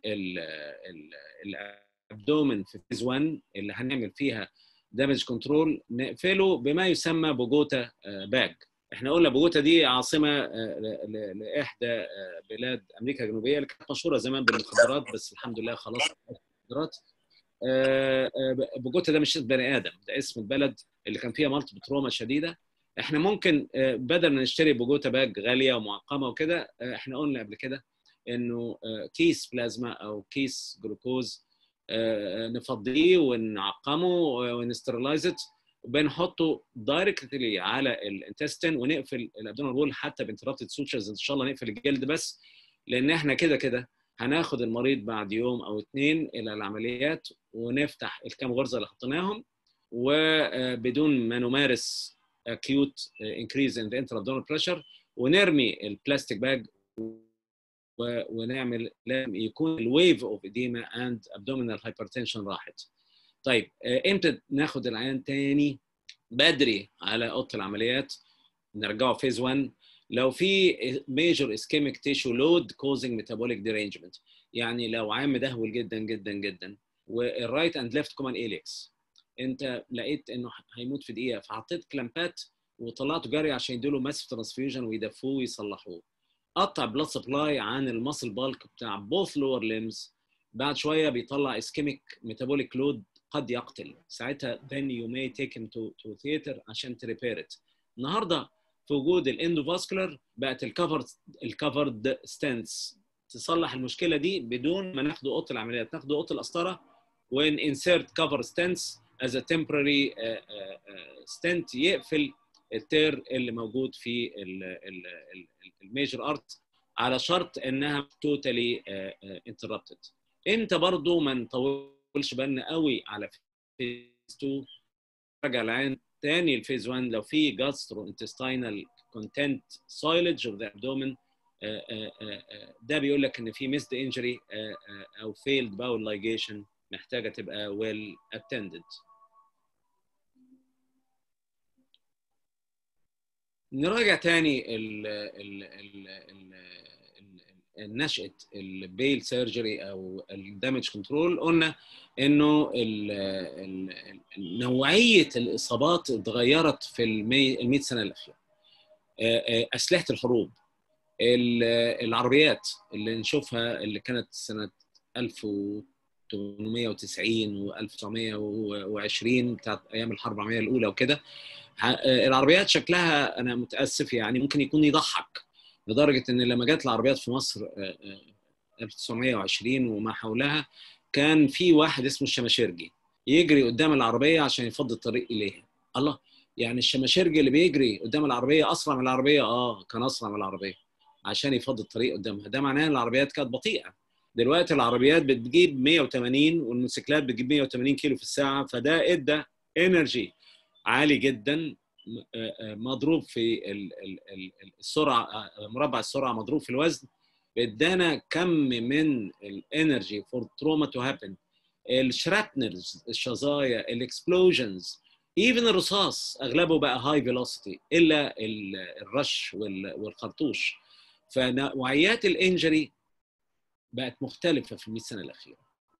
الابدومن في فيز واحد اللي هنعمل فيها دامج كنترول، نقفله بما يسمى بوجوتا باج. احنا قلنا بوجوتا دي عاصمه لاحدى بلاد امريكا الجنوبيه اللي كانت مشهوره زمان بالمخدرات، بس الحمد لله خلاص المخدرات. بوجوتا ده مش اسم بني ادم، ده اسم البلد اللي كان فيها مالتيبل تروما شديده. احنا ممكن بدل ما نشتري بوجوتا باج غاليه ومعقمه وكده، احنا قلنا قبل كده انه كيس بلازما او كيس جلوكوز نفضيه ونعقمه ونسترلايزت وبنحطه دايركتلي على الانتستين ونقفل الابدومينال وول حتى بانترابتد سوتشرز، ان شاء الله نقفل الجلد بس، لان احنا كده كده هناخد المريض بعد يوم او اثنين الى العمليات ونفتح الكام غرزه اللي حطيناهم، وبدون ما نمارس acute increase in the intra-abdominal pressure، ونرمي البلاستيك باج ونعمل لازم يكون الويف اوف اديما اند ابدومينال هايبرتنشن راحت. طيب امتى ناخد العيان تاني؟ بدري على اوضه العمليات، نرجعه فيز واحد لو في ميجور اسكيميك تيشو لود كوزنج ميتابوليك ديرينجمنت، يعني لو عيان مدهول جدا جدا جدا والرايت اند ليفت كومان اليكس، انت لقيت انه هيموت في دقيقه فحطيت كلامبات وطلعته جري عشان يديله ماسف ترانسفيوجن ويدفوه ويصلحوه، قطع بلاد سبلاي عن الماسل بالك بتاع بوث لور ليمز، بعد شويه بيطلع اسكيميك ميتابوليك لود قد يقتل، ساعتها then you may take him to to theater عشان تريبير ات. النهارده في وجود الاندوفاسكولار بقت الكفرد الكفرد ستنتس تصلح المشكله دي بدون ما ناخده اوضه العمليات، ناخده اوضه القسطره وان insert cover stents as a temporary uh, uh, uh, stent يقفل التير اللي موجود في الميجر ارت على شرط انها توتالي انتربتد. امتى برضو ما نطولش بالنا قوي على فيز اتنين، رجع العين تاني الفيز واحد لو في جاسترو انتستينال كونتنت سايلج اوف ذا ابدومن، ده بيقول لك ان في ميسد انجري او فيلد باول لايجيشن محتاجه تبقى ويل اتندد. نراجع تاني ال ال ال ال نشأة البيل سيرجري او الدامج كنترول. قلنا انه ال ال نوعيه الاصابات اتغيرت في ال مية سنه الاخيره. اسلحه الحروب، العربيات اللي نشوفها اللي كانت سنه ألف وثمانمائة وتسعين وألف وتسعمائة وعشرين بتاعت ايام الحرب العالميه الاولى وكده، العربيات شكلها انا متاسف يعني ممكن يكون يضحك، لدرجه ان لما جت العربيات في مصر ألف وتسعمائة وعشرين وما حولها كان في واحد اسمه الشماشرجي يجري قدام العربيه عشان يفضي الطريق اليها. الله، يعني الشماشرجي اللي بيجري قدام العربيه اسرع من العربيه؟ اه كان اسرع من العربيه عشان يفضي الطريق قدامها، ده معناه ان العربيات كانت بطيئه. دلوقتي العربيات بتجيب مائة وثمانين والموتوسيكلات بتجيب مائة وثمانين كيلو في الساعه، فده ادى انرجي عالي جدا مضروب في السرعه، مربع السرعه مضروب في الوزن، ادانا كم من الانرجي فور تروما تو هابن. الشرابنرز، الشظايا، الاكسبلوجنز، ايفن الرصاص اغلبه بقى هاي فيلوسيتي الا الرش والخرطوش. فنوعيات الانجري بقت مختلفه في المئة سنه الاخيره،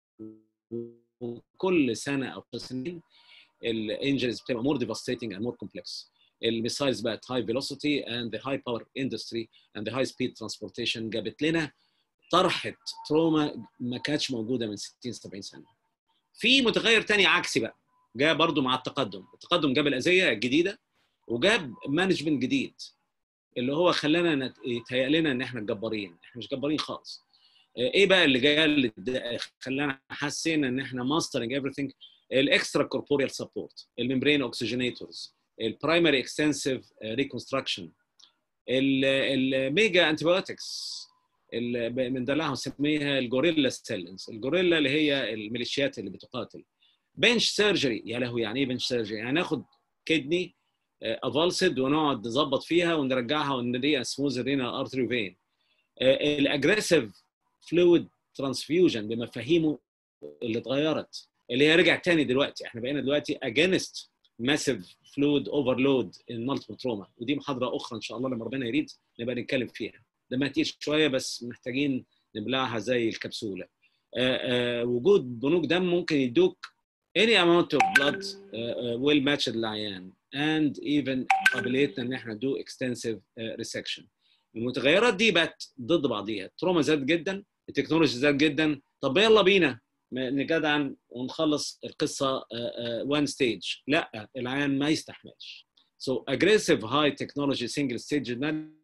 وكل سنه او سنين الانجريز بتبقى more devastating and more complex. الميسايلز بقت high velocity and the high power industry and the high speed transportation جابت لنا طرحه تروما ما كانتش موجوده من ستين سبعين سنه. في متغير تاني عكسي بقى جاء برضو مع التقدم، التقدم جاب الاذيه الجديده وجاب مانجمنت جديد اللي هو خلانا يتهيأ لنا ان احنا جبارين، احنا مش جبارين خالص. ايه بقى اللي جاي اللي خلانا حسينا ان احنا ماسترنج ايفريثينج؟ الاكسترا كوربوريال سبورت، الممبرين اوكسجينيتورز، البرايمري اكستنسيف ريكونستراكشن، الميجا انتيبيوتكس اللي بندلعها ونسميها الجوريلا ستيلنز، الجوريلا اللي هي الميليشيات اللي بتقاتل. بنش سيرجري، يا لهوي يعني ايه بنش سيرجري؟ يعني ناخد كدني افالسد ونقعد نظبط فيها ونرجعها ونديها سموز رينال ارتري فين. الاجريسيف فلويد ترانسفيوجن بمفاهيمه اللي اتغيرت، اللي هي رجعت تاني دلوقتي. احنا بقينا دلوقتي اجينست ماسيف فلويد اوفرلود ان مالتيبل تروما، ودي محاضره اخرى ان شاء الله لما ربنا يريد نبقى نتكلم فيها. ده ما تقيل شويه بس محتاجين نبلعها زي الكبسوله. آآ آآ وجود بنوك دم ممكن يدوك any amount of blood uh, will match العيان and even قابليتنا ان احنا ندو extensive uh, resection. المتغيرات دي بقت ضد بعضيها، التروما زاد جدا، التكنولوجيا زاد جدا، طب يلا بينا نجدعن ونخلص القصه one stage. لا، العيان ما يستحملش. so aggressive high technology single stage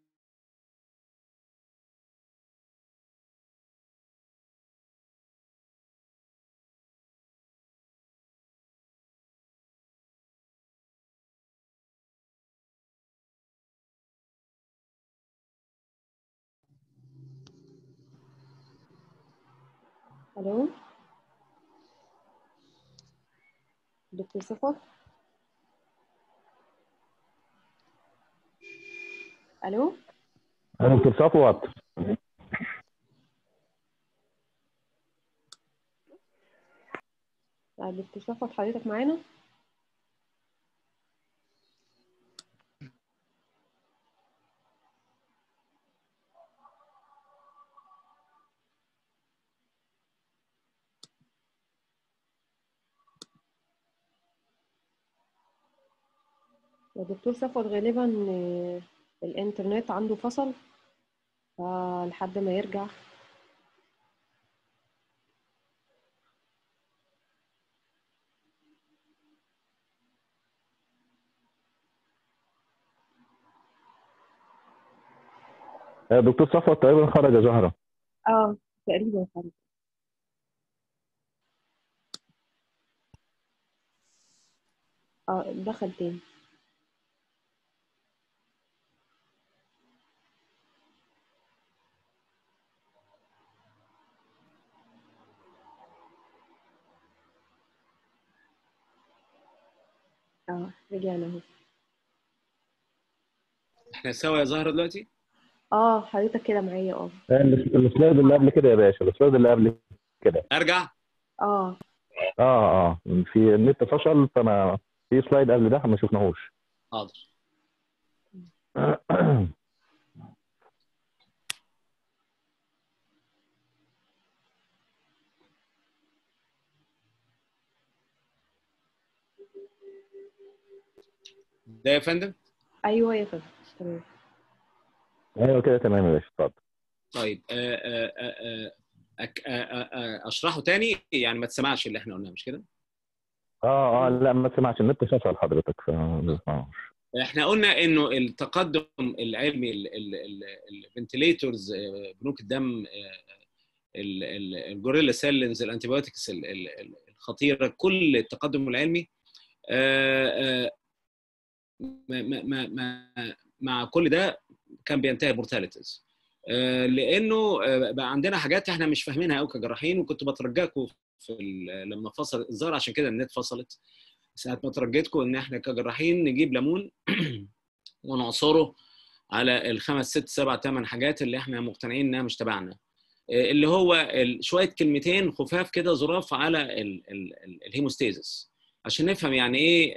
الو دكتور صفا. الو انا دكتور صفوت. دكتور صفوت حضرتك معانا؟ يا دكتور صفوت غالبا آه، الانترنت عنده فصل، فلحد ما يرجع. دكتور صفوت تقريبا خرج يا زهره. اه تقريبا خلاص. اه دخل تاني. اه رجعنا اهو. احنا سوا يا زهره دلوقتي؟ اه حضرتك كده معايا. اه الس- السلايد اللي قبل كده يا باشا، السلايد اللي قبل كده. ارجع. اه اه اه في النت فشل، فانا في سلايد قبل ده ما شفناهوش. حاضر. ده يا فندم. ايوه يا فندم تمام. ايوه كده تمام يا باشا، اتفضل. طيب آه، آه، آه، آه، أك- آه، آه، آه، اشرحه تاني يعني ما تسمعش اللي احنا قلناه مش كده؟ اه اه لا ما سمعتش، النت فشل حضرتك فما بسمعوش. احنا قلنا انه التقدم العلمي الفنتليتورز، بنوك الدم، الجوريلا سيلز، الانتيبيوتكس الخطيره، كل التقدم العلمي آه، آه، ما ما ما مع كل ده كان بينتهي بمورتاليتيز، لانه آه، بقى عندنا حاجات احنا مش فاهمينها قوي كجراحين، وكنت بترجاكم في ال- لما فصل الظاهر عشان كده النت فصلت ساعه ما ترجيتكم ان احنا كجراحين نجيب ليمون ونعصره على الخمس ست سبع ثمان حاجات اللي احنا مقتنعين انها مش تبعنا، اللي هو ال- شويه كلمتين خفاف كده ظراف على ال- ال- ال- الهيموستاسيس عشان نفهم يعني ايه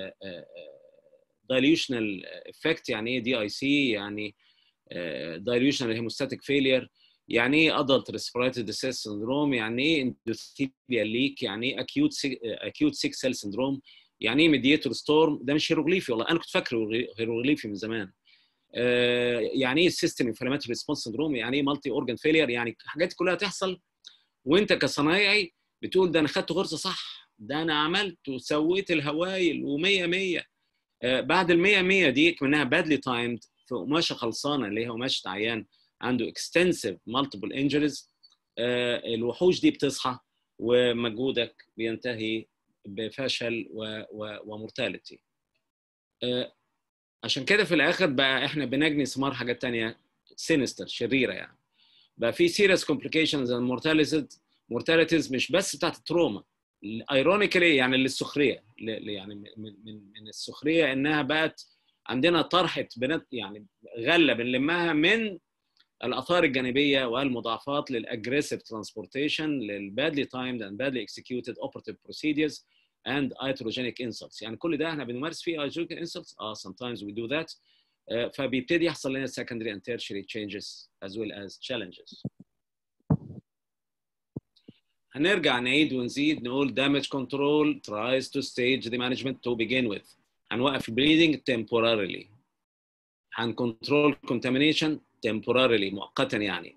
دايليوشنال افكت، يعني ايه دي اي سي، يعني دايليوشنال هيموستاتيك فيلير، يعني ايه ادلت ريسبيراتوري ديسيس سندروم، يعني ايه اندوثيليال ليك، يعني ايه اكيوت اكيوت سيك سيل سندروم، يعني ايه ميدياتور ستورم. ده مش هيروغليفي والله، انا كنت فاكره هيروغليفي من زمان. آه، يعني ايه سيستم انفلاماتوري ريسبونس سندروم، يعني ايه مالتي اورجان فيلير، يعني الحاجات دي كلها تحصل وانت كصنايعي بتقول ده انا خدت غرزه صح، ده انا عملت وسويت الهوايل و100 100. آه، بعد ال مية مية دي منها بادلي تايمد في قماشه خلصانه اللي هي قماشه عيان عنده اكستنسيف مالتيبل انجريز، الوحوش دي بتصحى ومجهودك بينتهي بفشل ومورتاليتي. عشان كده في الاخر بقى احنا بنجني ثمار حاجات تانية سينستر شريره، يعني بقى في سيريس كومبليكيشنز اند مورتاليتيز مورتاليتيز مش بس بتاعت التروما، ايرونيكلي يعني للسخريه، يعني من من من السخريه انها بقت عندنا طرحه بنت يعني غله بنلمها من الاثار الجانبيه والمضاعفات للاجريسيف ترانسبورتيشن للبادلي تايمد اند بادلي اكسكيوتد اوبراتيف بروسيدرز and iatrogenic insults. يعني كل ده احنا بنمارس فيه iatrogenic insults. اه sometimes we do that. uh, فبيبتدي يحصل لنا secondary and tertiary changes as well as challenges. هنرجع نعيد ونزيد نقول damage control tries to stage the management to begin with. هنوقف bleeding temporarily. هنكنترول contamination temporarily مؤقتا يعني.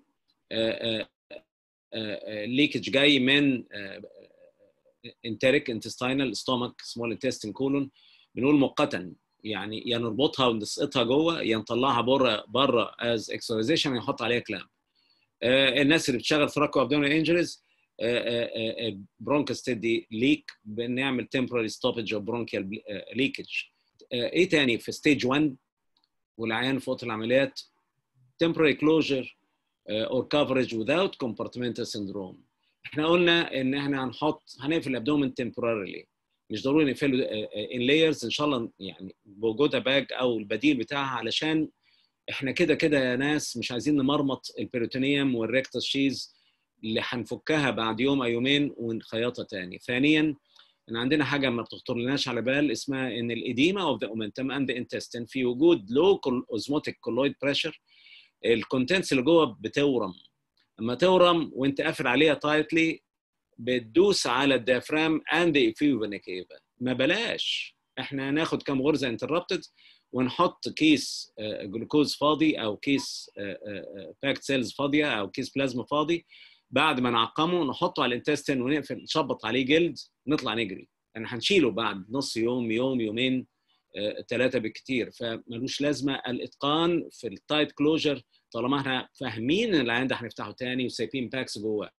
ليكج جاي من enteric intestinal stomach small intestine colon، بنقول مؤقتا يعني يا نربطها ونسقطها جوه يا نطلعها بره بره از اكسرزيشن يحط عليها كلام. الناس اللي بتشتغل في راكو ابدومينال انجريز برونكس تدي ليك بنعمل temporary stoppage of bronchial leakage. ايه تاني في ستيج واحد والعيان في اوضه العمليات temporary closure or coverage without compartmental syndrome. احنا قلنا ان احنا هنحط هنقفل الابدومن temporarily، مش ضروري نقفله in layers ان شاء الله يعني بوجودها باج او البديل بتاعها علشان احنا كده كده يا ناس مش عايزين نمرمط البيريتونيوم والريكتس شيز اللي هنفكها بعد يوم او يومين ونخيطها تاني. ثانيا ان عندنا حاجه ما بتخطرلناش على بال اسمها ان الاديما اوف ذا اومنتم اند ذا انتستين في وجود لو اوزموتيك كولويد بريشر الكونتنتس اللي جوه بتورم. اما تورم وانت قافل عليها تايتلي بتدوس على الديافرام اند ذا افيوفينيك كيفا. ما بلاش احنا ناخد كام غرزه انتربتد ونحط كيس جلوكوز فاضي او كيس باكت سيلز فاضيه او كيس بلازما فاضي، بعد ما نعقمه نحطه على الانتستين ونقفل نشبط عليه جلد نطلع نجري. يعني هنشيله بعد نص يوم يوم يومين ثلاثه بالكثير. فملوش لازمه الاتقان في التايت كلوجر طالما احنا فاهمين ان العيان ده هنفتحه تاني وسايبين باكس جواه.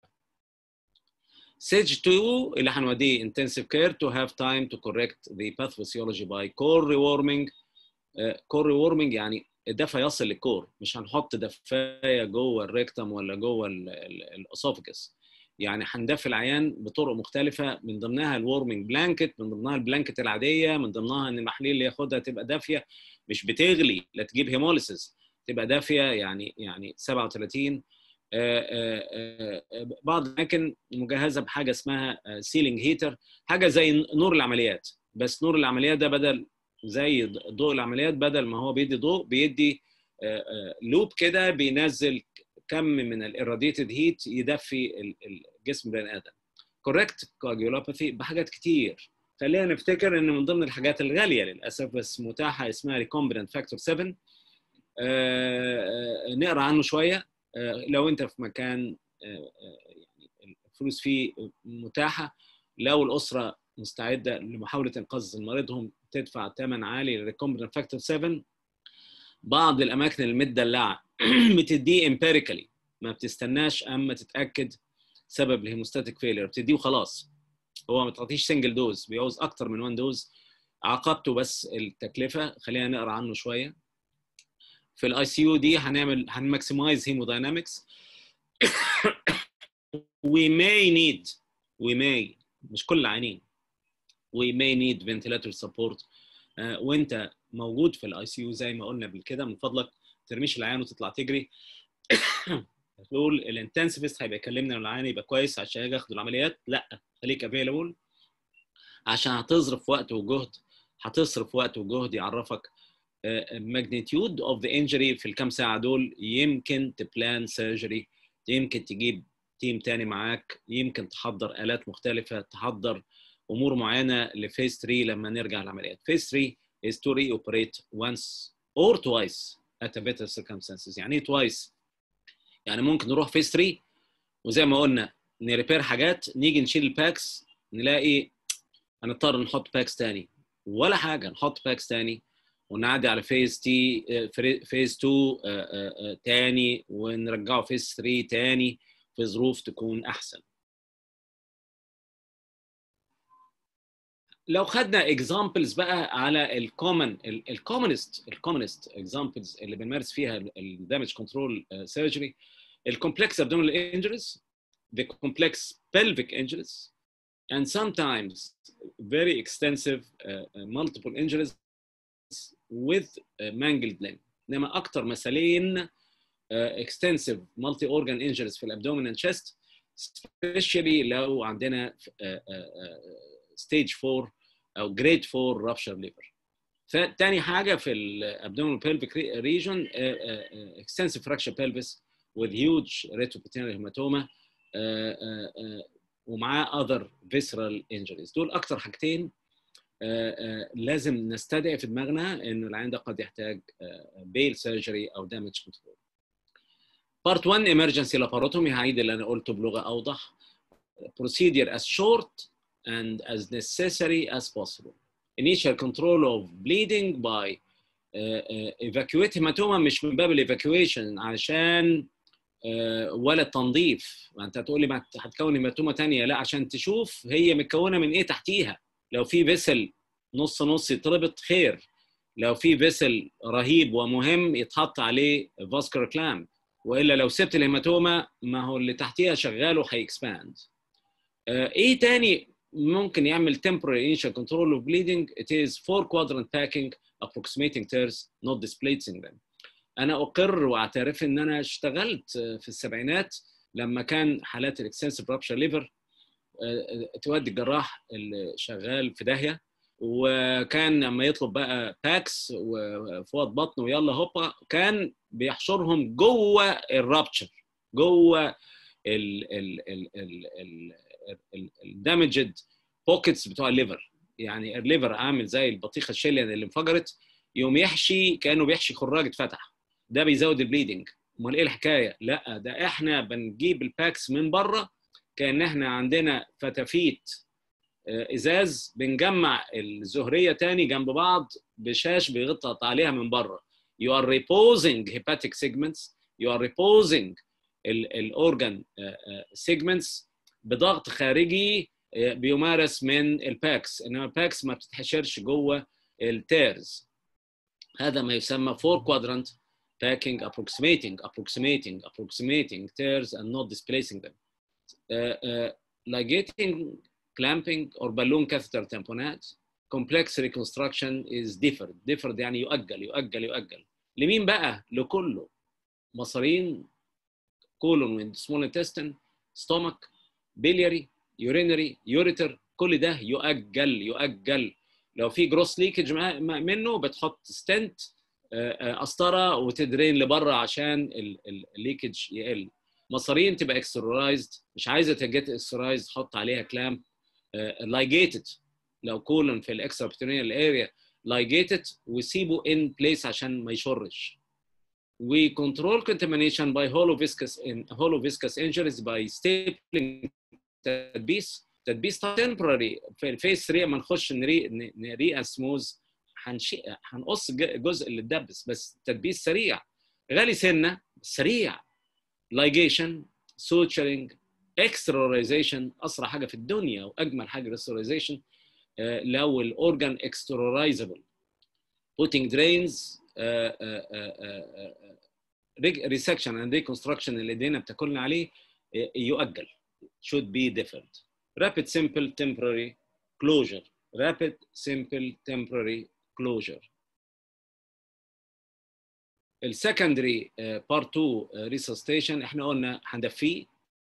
ستيج اتنين اللي هنوديه intensive care to have time to correct the pathophysiology by core rewarming. كور ريورمنج يعني الدفع يصل للكور، مش هنحط دفايه جوه الريكتم ولا جوه الاسوفجس. يعني هندفي العيان بطرق مختلفه، من ضمنها الورمنج بلانكت، من ضمنها البلانكت العاديه، من ضمنها ان المحاليل اللي ياخدها تبقى دافيه مش بتغلي، لا تجيب هيموليسيس، تبقى دافيه يعني يعني سبعة وثلاثين. آآ آآ بعض الاماكن مجهزه بحاجه اسمها سيلينج هيتر، حاجه زي نور العمليات، بس نور العمليات ده بدل زي ضوء العمليات، بدل ما هو بيدي ضوء بيدي لوب كده بينزل كم من الاراديتد هيت يدفي الجسم بني ادم. كوركت كواجيولوباثي بحاجات كتير. خلينا نفتكر ان من ضمن الحاجات الغاليه للاسف بس متاحه اسمها ريكومبيننت فاكتور سبعة. نقرا عنه شويه لو انت في مكان يعني الفلوس فيه متاحه، لو الاسره مستعده لمحاوله انقاذ مريضهم تدفع ثمن عالي للريكومبيننت فاكتور سبعة. بعض الاماكن المدلعه بتديه امبيريكالي، ما بتستناش اما تتاكد سبب الهيموستاتيك فيلير، بتديه وخلاص. هو ما تعطيش سنجل دوز، بيعوز اكتر من وان دوز. عقبته بس التكلفه. خلينا نقرا عنه شويه. في الاي سي يو دي هنعمل هنماكسمايز هيموداينامكس. we may need we may مش كل العيانين we may need ventilator support. uh, وانت موجود في الاي سي يو زي ما قلنا قبل كده، من فضلك ترميش العيان وتطلع تجري. تقول الانتنسيفست هيبقى يكلمنا لو العيان يبقى كويس عشان اجي اخد العمليات، لا خليك افيلابل عشان هتصرف وقت وجهد، هتصرف وقت وجهد يعرفك magnitude of the injury في الكام ساعه دول. يمكن تبلان سيرجري، يمكن تجيب تيم تاني معاك، يمكن تحضر آلات مختلفة، تحضر أمور معينة لفيز ثلاثة لما نرجع العمليات. فيز ثلاثة is to reoperate once or twice at a better circumstances. يعني ايه twice؟ يعني ممكن نروح فيز ثلاثة وزي ما قلنا نريبير حاجات، نيجي نشيل الباكس نلاقي هنضطر نحط باكس تاني، ولا حاجة نحط باكس تاني ونعدي على فيز تي فيز اثنين تاني ونرجعه فيز ثلاثة تاني في ظروف تكون احسن. لو خدنا اكزامبلز بقى على الكومن الكومنست الكومنست اكزامبلز اللي بنمارس فيها الدامج كنترول سيرجري، الكومبلكس abdominal injuries, the complex pelvic injuries, and sometimes very extensive uh, multiple injuries with uh, mangled limb. انما اكتر مثالين uh, extensive multi organ injuries في الابدومين and chest, especially لو عندنا uh, uh, uh, stage four او grade four rupture liver. ثاني حاجه في الابدومينال pelvic region uh, uh, extensive fracture pelvis with huge retroperitoneal hematoma uh, uh, uh, ومعاه other visceral injuries. دول اكتر حاجتين آه آه لازم نستدعي في دماغنا انه العيان ده قد يحتاج بيل سيرجري او دامج كنترول. بارت واحد emergency laparotomy، هعيد اللي انا قلته بلغه اوضح. procedure as short and as necessary as possible. initial control of bleeding by uh, uh, evacuate hematoma، مش من باب الايفاكويشن عشان uh, ولا التنظيف. ما انت هتقول لي ما هتكون هيماتوما ثانيه، لا عشان تشوف هي متكونه من ايه تحتيها. لو في فيسل نص نص يتربط خير، لو في فيسل رهيب ومهم يتحط عليه فاسكولار كلامب، والا لو سبت الهيماتوما ما هو اللي تحتيها شغال وهيكسباند. آه ايه تاني ممكن يعمل temporary initial control of bleeding؟ it is four quadrant packing approximating tears not displacing them. انا اقر واعترف ان انا اشتغلت في السبعينات لما كان حالات الاكستنسيف رابشر ليفر تودي الجراح اللي شغال في داهيه، وكان لما يطلب بقى باكس وفوات بطن ويلا هوبا كان بيحشرهم جوه الرابتشر، جوه الدامجد بوكيتس بتوع الليفر. يعني الليفر عامل زي البطيخه الشيليان اللي انفجرت، يوم يحشي كانه بيحشي خراج اتفتح، ده بيزود البليدنج. امال ايه الحكايه؟ لا ده احنا بنجيب الباكس من بره كان احنا عندنا فتافيت ازاز، بنجمع الزهريه تاني جنب بعض بشاش بيغطى عليها من بره. you are reposing hepatic segments, you are reposing الاورجان segments بضغط خارجي بيمارس من الباكس، انما الباكس ما بتتحشرش جوه التيرز. هذا ما يسمى four quadrant packing, approximating approximating approximating tears and not displacing them. uh, uh, ligating, clamping or balloon catheter tamponade. Complex reconstruction is differed. differed يعني يؤجل يؤجل يؤجل. لمين بقى؟ لكله. مصارين، colon and small intestine, stomach, biliary, urinary, ureter، كل ده يؤجل يؤجل. لو في جروس ليكج منه بتحط ستنت قسطره وتدرين لبره عشان الليكج يقل. مصارين تبقى اكسترورايزد، مش عايزه تجت اكسترورايزد حط عليها كلام. لايجيتد لو كولون في الاكسترا بيتونيال اريا لايجيتد وسيبه ان بليس عشان ما يشرش. We control contamination by hollow viscous in hollow viscous injuries by stapling تدبيس. تدبيس temporary في الفيس ثلاثة ما نخش نري نري اسموز هنشي هنقص جزء اللي اتدبس، بس تدبيس سريع غالي سنه سريع. ligation suturing exteriorization اسرع حاجه في الدنيا واجمل حاجه exteriorization لو الاورجان exteriorizable. putting drains uh, uh, uh, uh, resection and reconstruction اللي ايدينا بتاكلنا عليه يؤجل should be deferred. rapid simple temporary closure. rapid simple temporary closure. السكندري بارت اتنين resuscitation احنا قلنا هندفيه،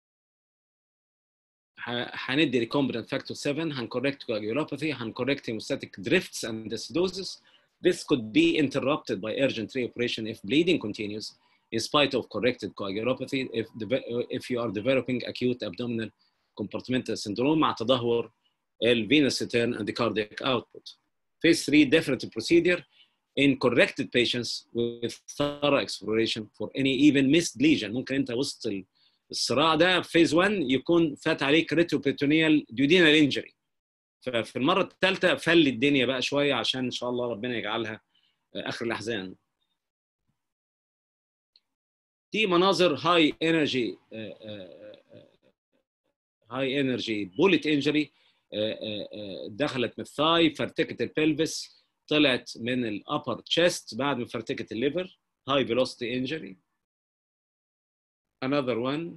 هندي recombinant factor seven، هنcorrect coagulopathy، هنcorrect hemostatic drifts and acidosis. This could be interrupted by urgent reoperation if bleeding continues in spite of corrected coagulopathy if, if you are developing acute abdominal compartmental syndrome مع تدهور venous return and the cardiac output. Phase three definitive procedure in corrected patients with thorough exploration for any even missed lesion. ممكن انت وسط الصراع ده في phase one يكون فات عليك retroperitoneal duodenal injury. ففي المره الثالثه فل الدنيا بقى شويه عشان ان شاء الله ربنا يجعلها اخر الاحزان. دي مناظر هاي انرجي هاي انرجي بوليت انجري، دخلت من الثاي فرتكت البلفس طلعت من الابر تشيست بعد ما فرتكت الليفر. هاي فيلوسيتي انجري. another one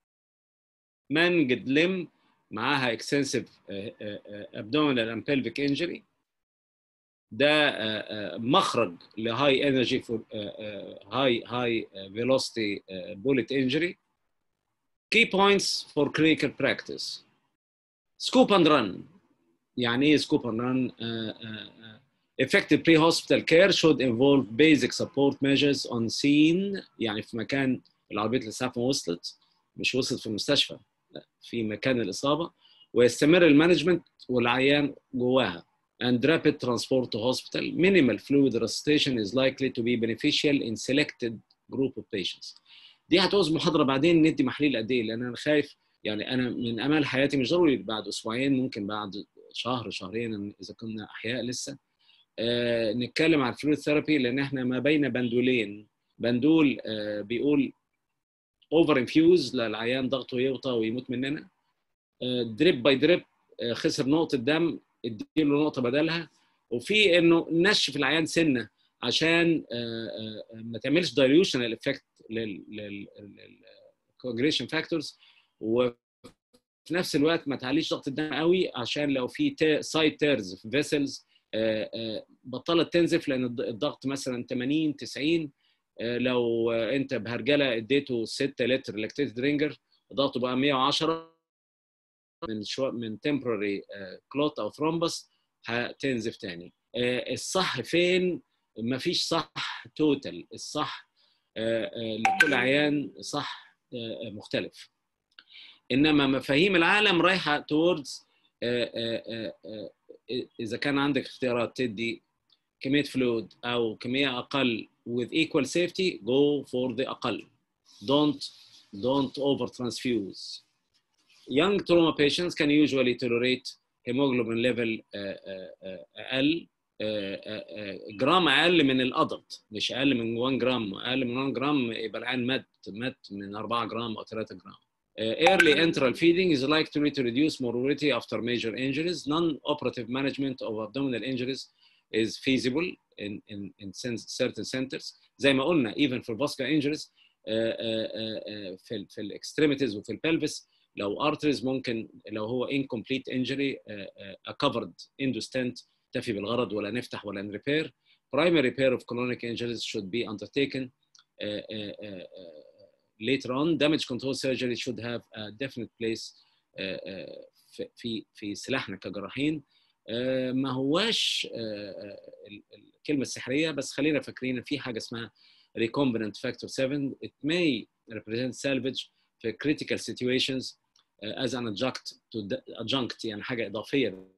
منجد لم معاها extensive abdominal and pelvic injury. ده مخرج لهاي انرجي فور هاي هاي فيلوسيتي بوليت انجري. key points for clinical practice. scoop and run. يعني ايه scoop and run؟ uh, uh, effective pre-hospital care should involve basic support measures on scene، يعني في مكان العربية الإسعاف ما وصلت، مش وصلت في المستشفى، لا في مكان الإصابة، ويستمر المانجمنت والعيان جواها. and rapid transport to hospital. Minimal fluid resuscitation is likely to be beneficial in selected group of patients. دي هتعوز محاضرة بعدين ندي محليل قد ايه، لأن أنا خايف يعني أنا من أمال حياتي مش ضروري بعد أسبوعين، ممكن بعد شهر شهرين إذا كنا أحياء لسه آه نتكلم عن الفلويد ثيرابي، لأن إحنا ما بين بندولين. بندول آه بيقول اوفر انفيوز للعيان ضغطه يوطى ويموت مننا، آه دريب باي دريب آه خسر نقطة دم اديله نقطة بدلها، وفي إنه نشف العيان سنة عشان ما تعملش dilutional effect للcoagulation factors، وفي نفس الوقت ما تعليش ضغط الدم قوي عشان لو في side tears في vessels بطلت تنزف، لأن الضغط مثلا ثمانين تسعين لو انت بهرجله اديته ستة لتر لاكتيت درينجر ضغطه بقى مية وعشرة من شو من temporary كلوت او ثرومبس هتنزف تاني. الصح فين؟ مفيش صح توتال، الصح لكل عيان صح مختلف. انما مفاهيم العالم رايحه towards اذا كان عندك اختيارات تدي كميه فلويد او كميه اقل with equal safety go for the اقل. don't don't over transfuse. Young trauma patients can usually tolerate hemoglobin level اقل جرام اقل من الادلت، مش اقل من واحد جرام، اقل من واحد جرام يبقى العيان مات مات من أربعة جرام او ثلاثة جرام. Uh, early enteral feeding is likely to reduce morbidity after major injuries. Non-operative management of abdominal injuries is feasible in, in, in certain centers. زي ما قلنا even for vascular injuries uh, uh, uh, في في الاكستريميتيز وفي البلفس لو arteries ممكن لو هو incomplete injury uh, uh, a covered endostent تفي بالغرض ولا نفتح ولا repair. Primary repair of chronic injuries should be undertaken uh, uh, uh, uh, later on. Damage control surgery should have a definite place uh, uh, في في سلاحنا كجراحين. uh, ما هواش uh, الكلمة السحرية، بس خلينا فاكرين في حاجة اسمها recombinant factor seven. It may represent salvage في critical situations uh, as an adjunct to adjunct يعني حاجة إضافية.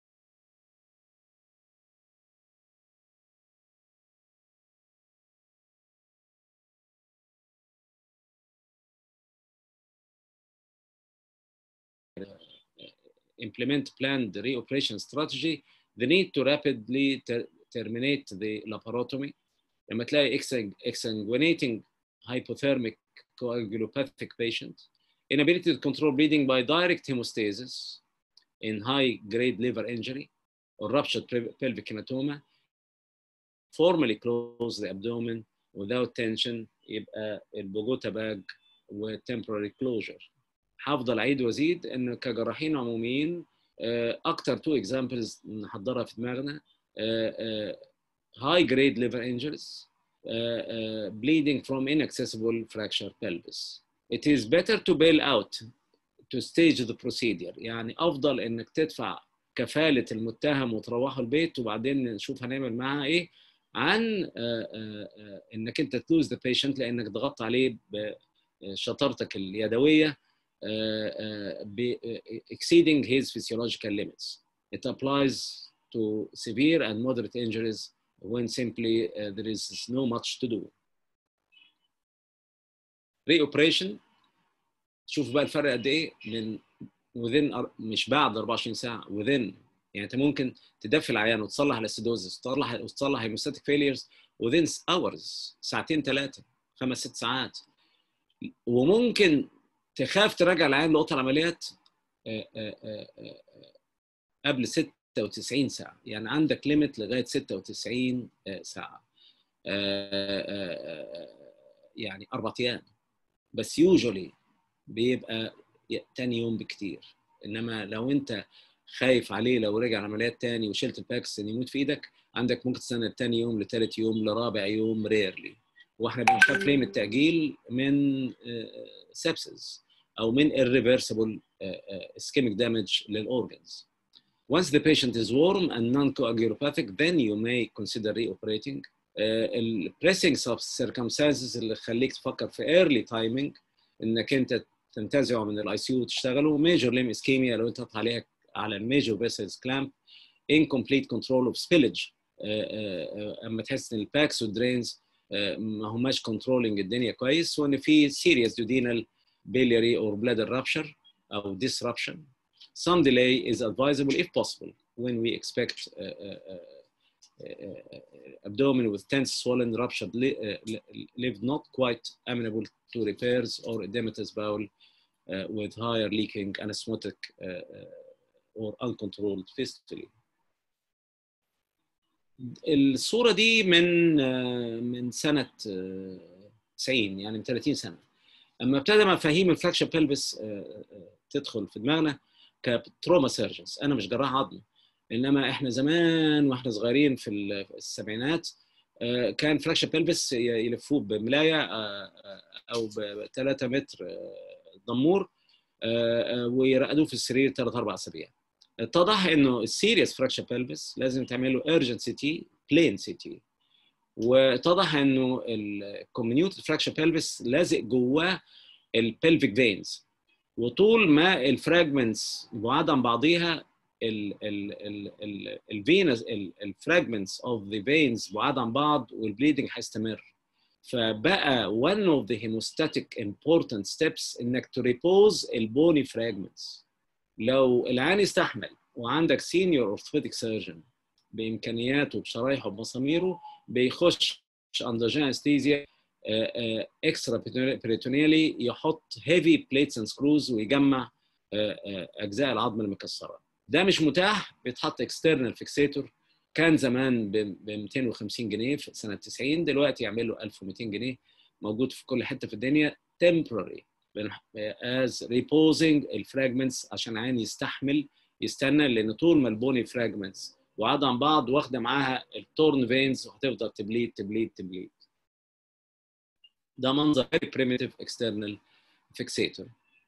implement planned reoperation strategy. The need to rapidly ter terminate the laparotomy. لما تلاقي exsanguinating hypothermic coagulopathic patient, inability to control bleeding by direct hemostasis in high-grade liver injury or ruptured pelvic hematoma, formally close the abdomen without tension يبقى البوجوتا باج و temporary closure. هفضل اعيد وازيد ان كجراحين عموميين اكتر تو اكزامبلز نحضرها في دماغنا high grade liver injuries, uh, uh, bleeding from inaccessible fractured pelvis. It is better to bail out to stage the procedure. يعني افضل انك تدفع كفالة المتهم وتروحوا البيت وبعدين نشوف هنعمل معاها ايه، عن uh, uh, uh, انك انت تلوز ذا بيشنت لانك ضغطت عليه بشطارتك اليدوية Uh, uh, exceeding his physiological limits. It applies to severe and moderate injuries when simply uh, there is no much to do. Reoperation شوف بقى الفرق قد ايه من within مش بعد أربعة وعشرين ساعة within. يعني انت ممكن تدفي العيان وتصلح الاسيدوزس وتصلح وتصلح هيموستاتيك فيليرز within hours، ساعتين ثلاثة خمس ست ساعات، وممكن تخاف تراجع العيان لأوضة العمليات قبل ستة وتسعين ساعة. يعني عندك ليميت لغاية ستة وتسعين ساعة، يعني أربع أيام بس. يوجولي بيبقى تاني يوم بكتير. إنما لو أنت خايف عليه لو رجع العمليات تاني وشلت الباكس إن يموت في إيدك، عندك ممكن تستنى تاني يوم لثالث يوم لرابع يوم ريرلي. واحنا بنخاف ليه من التأجيل؟ من sepsis أو من irreversible ischemic damage للorgans. Once the patient is warm and non-coagulopathic, then you may consider reoperating. Uh, pressing circumstances اللي خليك تفكر في early timing إنك أنت تنتزعه من الاي سي يو وتشتغله. major limb ischemia لو أنت حط عليها على major vessels clamp. incomplete control of spillage. uh, uh, أما تحس إن الباكس والدرينز ما هماش كنترولينج الدنيا كويس، وان في serious duodenal biliary or bladder rupture او disruption. Some delay is advisable if possible when we expect uh, uh, uh, abdomen with tense, swollen, ruptured live not quite amenable to repairs or edematous bowel uh, with higher leaking anesthetic uh, uh, or uncontrolled fistula. الصورة دي من من سنة تسعين، يعني من ثلاثين سنة. أما ابتدى مفاهيم الفراكشر بلفس تدخل في دماغنا كتروما سيرجنز. أنا مش جراح عظم، إنما إحنا زمان وإحنا صغيرين في السبعينات كان فراكشر بلفس يلفوه بملايه او ب ثلاثة متر ضمور ويرقدوه في السرير ثلاث اربع اسابيع. اتضح انه السيريس فراكشر بلفس لازم تعمل له ايرجنت سي تي بلين سي تي، واتضح انه الكوميونيوتد فراكشر بلفس لازق جواه البلفيك فينز، وطول ما الفراجمنتس بعاد عن بعضيها الفينس الفراجمنتس اوف ذا فينز بعاد عن بعض والبليدنج هيستمر. فبقى one of the hemostatic important steps انك تريبوز البوني فراجمنتس. لو العيان يستحمل وعندك سينيور اورثوبيديك سيرجن بامكانياته بشرايحه بمساميره بيخش اندوجين انستيزيا اكسترا بريتونيالي، يحط هيفي بليتس اند سكروز ويجمع اجزاء العظم المكسره. ده مش متاح، بيتحط اكسترنال فيكسيتور، كان زمان ب مئتين وخمسين جنيه في سنه تسعين، دلوقتي يعمل له ألف ومئتين جنيه، موجود في كل حته في الدنيا temporary as reposing الفراجمنتس عشان عين يستحمل يستنى، لان طول ما البوني فراجمنتس وعاد عن بعض واخده معاها التورن فينز وهتفضل تبليد تبليد تبليد. ده منظر very primitive external fixator.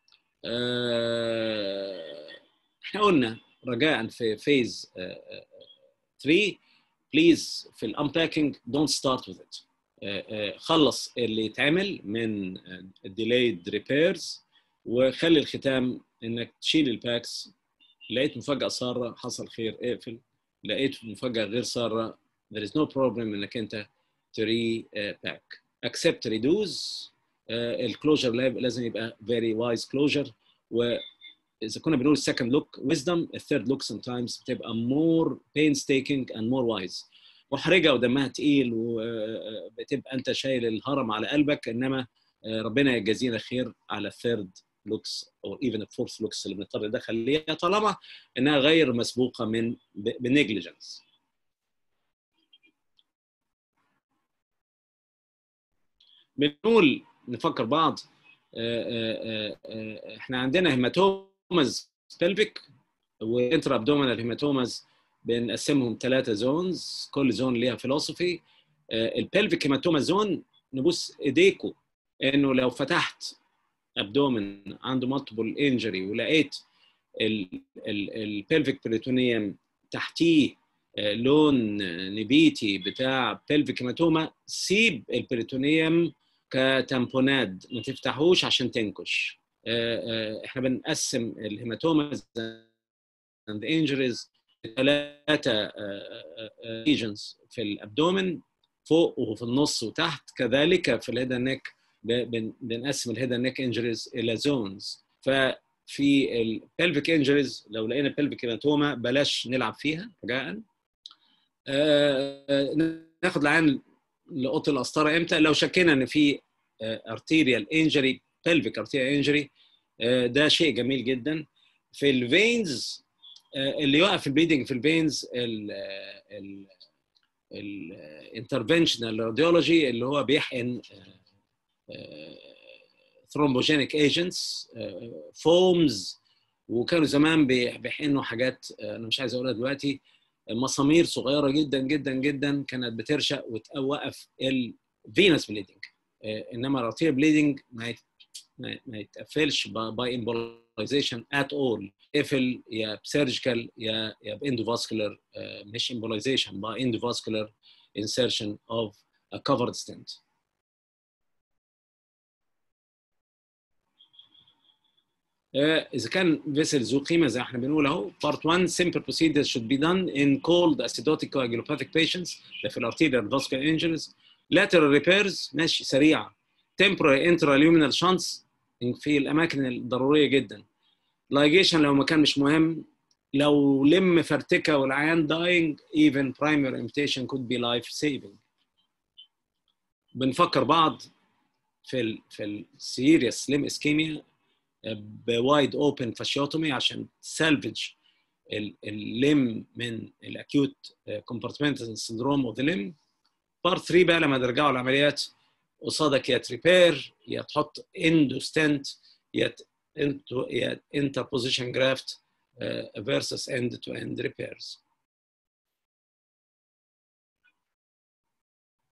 احنا قلنا رجاء في فيز ثلاثة بليز في الانباكينج دونت ستارت وذ ات. خلص اللي يتعمل من delayed repairs وخلي الختام انك تشيل الباكس. لقيت مفاجأة سارة حصل خير اقفل، لقيت مفاجأة غير سارة there is no problem انك انت تري باك. accept reduce. الكلوجر لازم يبقى very wise closure، واذا كنا بنقول second look wisdom، الثيرد look sometimes بتبقى more painstaking and more wise، محرجه ودمها تقيل وبتبقى انت شايل الهرم على قلبك، انما ربنا يجازينا خير على الثيرد لوكس او ايفن الفورث لوكس اللي بنضطر ندخل ليها طالما انها غير مسبوقه من بنيجليجنس. بنقول نفكر بعض، احنا عندنا هيماتومز بلفيك وانترا ابدومينال هيماتومز بنقسمهم ثلاثه زونز، كل زون ليها فيلوسفي. البلفيك هيماتوما زون نبص ايديكم انه لو فتحت ابدومين عنده مالتيبل انجري ولقيت البلفيك بريتونيوم تحتيه لون نبيتي بتاع بلفيك هيماتوما، سيب البريتونيوم كتامبوناد، ما تفتحوش عشان تنكش. احنا بنقسم الهيماتوماز اند انجريز ثلاثه ريجنز في الابدومين، فوق وفي النص وتحت، كذلك في الهيد اند نيك بنقسم الهيد اند نيك انجريز الى زونز. ففي البلفيك انجريز لو لقينا بلفيك هيماتوما بلاش نلعب فيها رجاء. ناخد العين لقط القسطره امتى؟ لو شكينا ان في ارتيريال انجري، بلفيك ارتيريال انجري، ده شيء جميل جدا. في الفينز اللي يوقف البليدنج في الفينز الانترفنشنال راديولوجي اللي هو بيحقن ثرومبوجينيك ايجنتس فومز، وكانوا زمان بيحقنوا حاجات انا مش عايز اقولها دلوقتي، مسامير صغيره جدا جدا جدا كانت بترشق وتوقف الفينس بليدنج، انما الارتيريال بليدنج ما ما يتقفلش باي امبولايزيشن ات اول، قفل يا بسيرجيكال يا يا باندوفاسكولار، مش امبولايزيشن، باي اندوفاسكولار insertion of a covered stent. إذا كان فيسل ذو قيمة زي احنا بنقول اهو، part one simple procedures should be done in cold acidotic coagulopathic patients ده في الارتيريال vascular injuries. lateral repairs ماشي سريعة. temporary intraluminal shunts في الأماكن الضرورية جدا. ligation لو مكان مش مهم. لو لم فرتكة والعيان dying even primary amputation could be life saving. بنفكر بعض في ال في ال serious limb ischemia بوايد اوبن فاشيوتومي عشان تسالفج الليم من الاكيوت كومبارتمنتال سندروم اوف ذا ليم. بارت ثلاثة بقى لما ترجعوا العمليات قصادك يا تريبير يا تحط اندو ستنت يا يا انتربوزيشن جرافت فيرسس اند تو اند ريبيرز.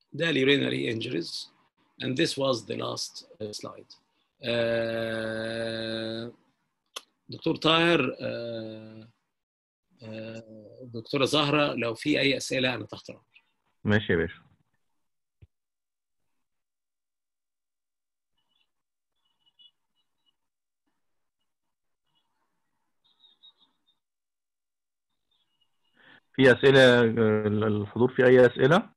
ده urinary injuries and this was the last slide. uh, دكتور طاهر، uh, uh, دكتورة زهرة، لو في أي أسئلة أنا تحت الأمر. ماشي يا باشا. في أسئلة الحضور؟ في أي أسئلة؟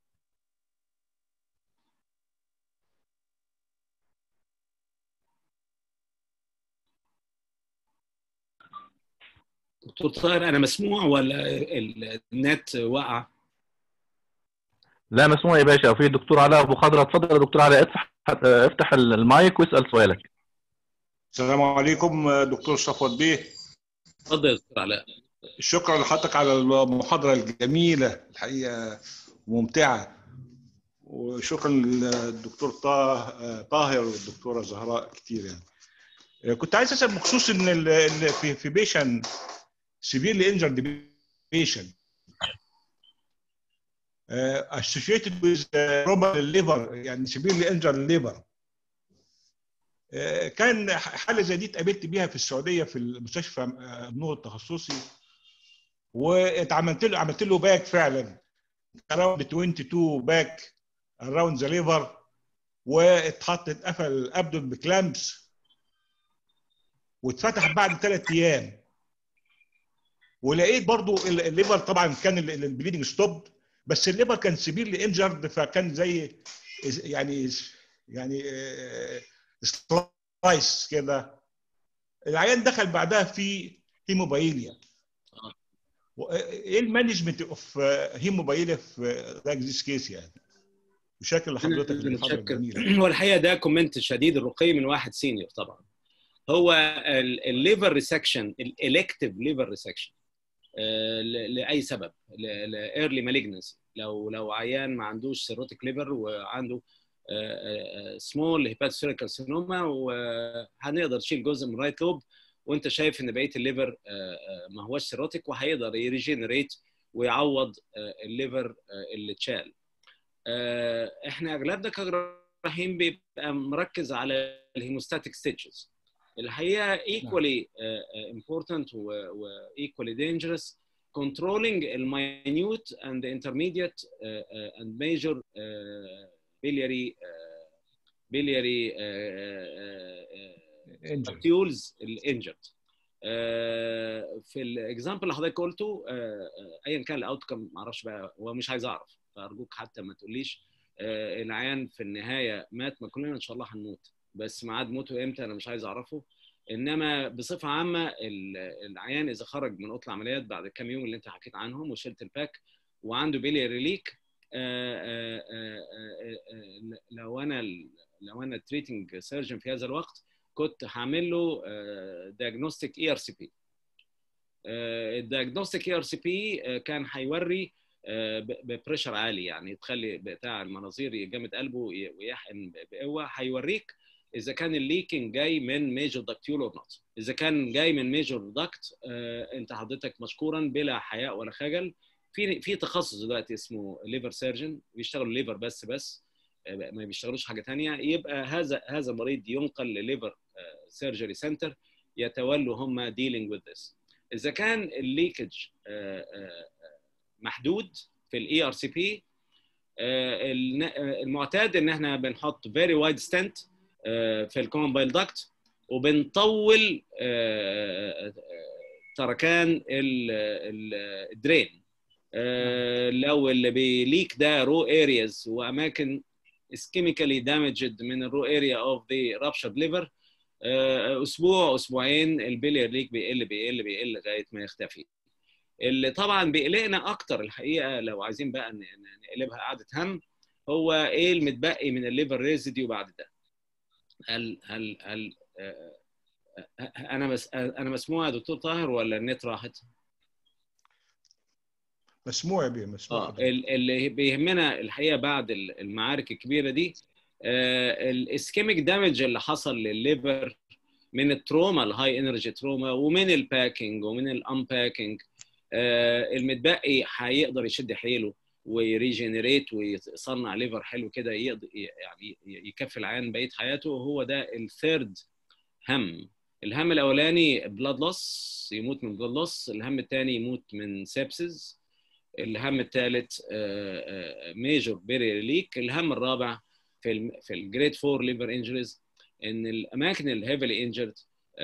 دكتور طاهر أنا مسموع ولا النت وقع؟ لا مسموع يا باشا. وفي الدكتور علاء أبو خضرة. اتفضل يا دكتور علاء، افتح افتح المايك واسأل سؤالك. السلام عليكم دكتور صفوت بيه. اتفضل يا دكتور علاء. شكرا لحضرتك على المحاضرة الجميلة الحقيقة ممتعة، وشكرا للدكتور طاهر والدكتورة زهراء كتير. يعني كنت عايز اسال بخصوص ان في في بيشن سيفيرلي انجرد بيشن associated with trauma للليفر، يعني سيفيرلي انجرد للليفر. كان حاله زي دي اتقابلت بيها في السعوديه في المستشفى النور التخصصي، واتعملت له عملت له باك فعلا around اتنين وعشرين باك around the liver، واتحط اتقفل الابدون بكلامبس واتفتح بعد ثلاث ايام. ولقيت برضو الليفر طبعا كان البليدنج ستوب، بس الليفر كان سيفيرلي انجرد، فكان زي يعني يعني سلايس كده. العيان دخل بعدها في هيموبايليا. ايه المانجمنت اوف هيموبايليا في ذيس كيس يعني؟ بشكل لحضرتك المحاضره الجميله. هو الحقيقه ده كومنت شديد الرقي من واحد سينيور طبعا. هو الليفر ريسكشن، الالكتيف ليفر ريسكشن لاي سبب، لايرلي مالجنسي، لو لو عيان ما عندوش سيروتيك ليفر وعنده سمول هيباتوسيريك كارسينوما، وهنقدر نشيل جزء من الرايت لوب، وانت شايف ان بقيه الليفر ما هوش سيروتيك، وهيقدر يريجينريت ويعوض الليفر اللي اتشال. احنا اغلبنا كجراحين بيبقى مركز على الهيموستاتيك ستيتشز. الحقيقه equally uh, important و equally dangerous controlling the minute and the intermediate uh, uh, and major uh, biliary uh, biliary tubules الانجرد. في الاكزامبل اللي حضرتك قلته ايا كان الاوت كم ما اعرفش بقى، ومش عايز اعرف، فارجوك حتى ما تقوليش العيان في النهايه مات، ما كلنا ان شاء الله هنموت، بس ميعاد موته امتى انا مش عايز اعرفه. انما بصفه عامه العيان اذا خرج من اوضه العمليات بعد كام يوم اللي انت حكيت عنهم وشلت الباك وعنده بيلياري ليك، لو انا لو انا تريتنج سيرجن في هذا الوقت كنت هعمل له دايجنوستيك اي ار سي بي. الدايجنوستيك اي ار سي بي كان هيوري ببريشر عالي، يعني تخلي بتاع المناظير جامد قلبه ويحقن بقوه، هيوريك اذا كان الليكنج جاي من ميجور داكتيول اور نوت. اذا كان جاي من ميجور داكت انت حضرتك مشكورا بلا حياء ولا خجل، في في تخصص دلوقتي اسمه ليفر سيرجن، بيشتغلوا ليفر بس بس ما بيشتغلوش حاجه ثانيه. يبقى هذا هذا المريض ينقل لليفر سيرجري سنتر يتولوا هم ديلينج وذ ذس. اذا كان الليكج محدود في الاي ار سي بي، المعتاد ان احنا بنحط فيري وايد ستنت في الكومن بايل داكت، وبنطول تركان الدرين. لو اللي بيليك ده رو ارياز واماكن اسكيميكالي دامجد من الرو اريا اوف ذا رابشرد ليفر، اسبوع اسبوعين البيلير ليك بيقل بيقل بيقل لغايه ما يختفي. اللي طبعا بيقلقنا اكتر الحقيقه لو عايزين بقى نقلبها قعده هم، هو ايه المتبقي من الليفر ريزيديو بعد ده. هل هل هل انا مس انا مسموع يا دكتور طاهر ولا النت راحت؟ مسموع بيه مسموع. اه اللي بيهمنا الحقيقه بعد المعارك الكبيره دي الاسكيميك دامج اللي حصل للليفر من التروما، الهاي انرجي تروما، ومن الباكينج ومن الانباكينج. المتبقي هيقدر يشد حيله ويريجنريت ويصنع ليفر حلو كده يقدر يعني يكفي العيان بقيه حياته. هو ده الثيرد هم. الهم الاولاني بلاد لوس، يموت من بلاد لوس. الهم الثاني يموت من سيبسز. الهم الثالث ميجور بيري ليك. الهم الرابع في ال في الجريد فور ليفر انجريز ان الاماكن الهيفلي انجرد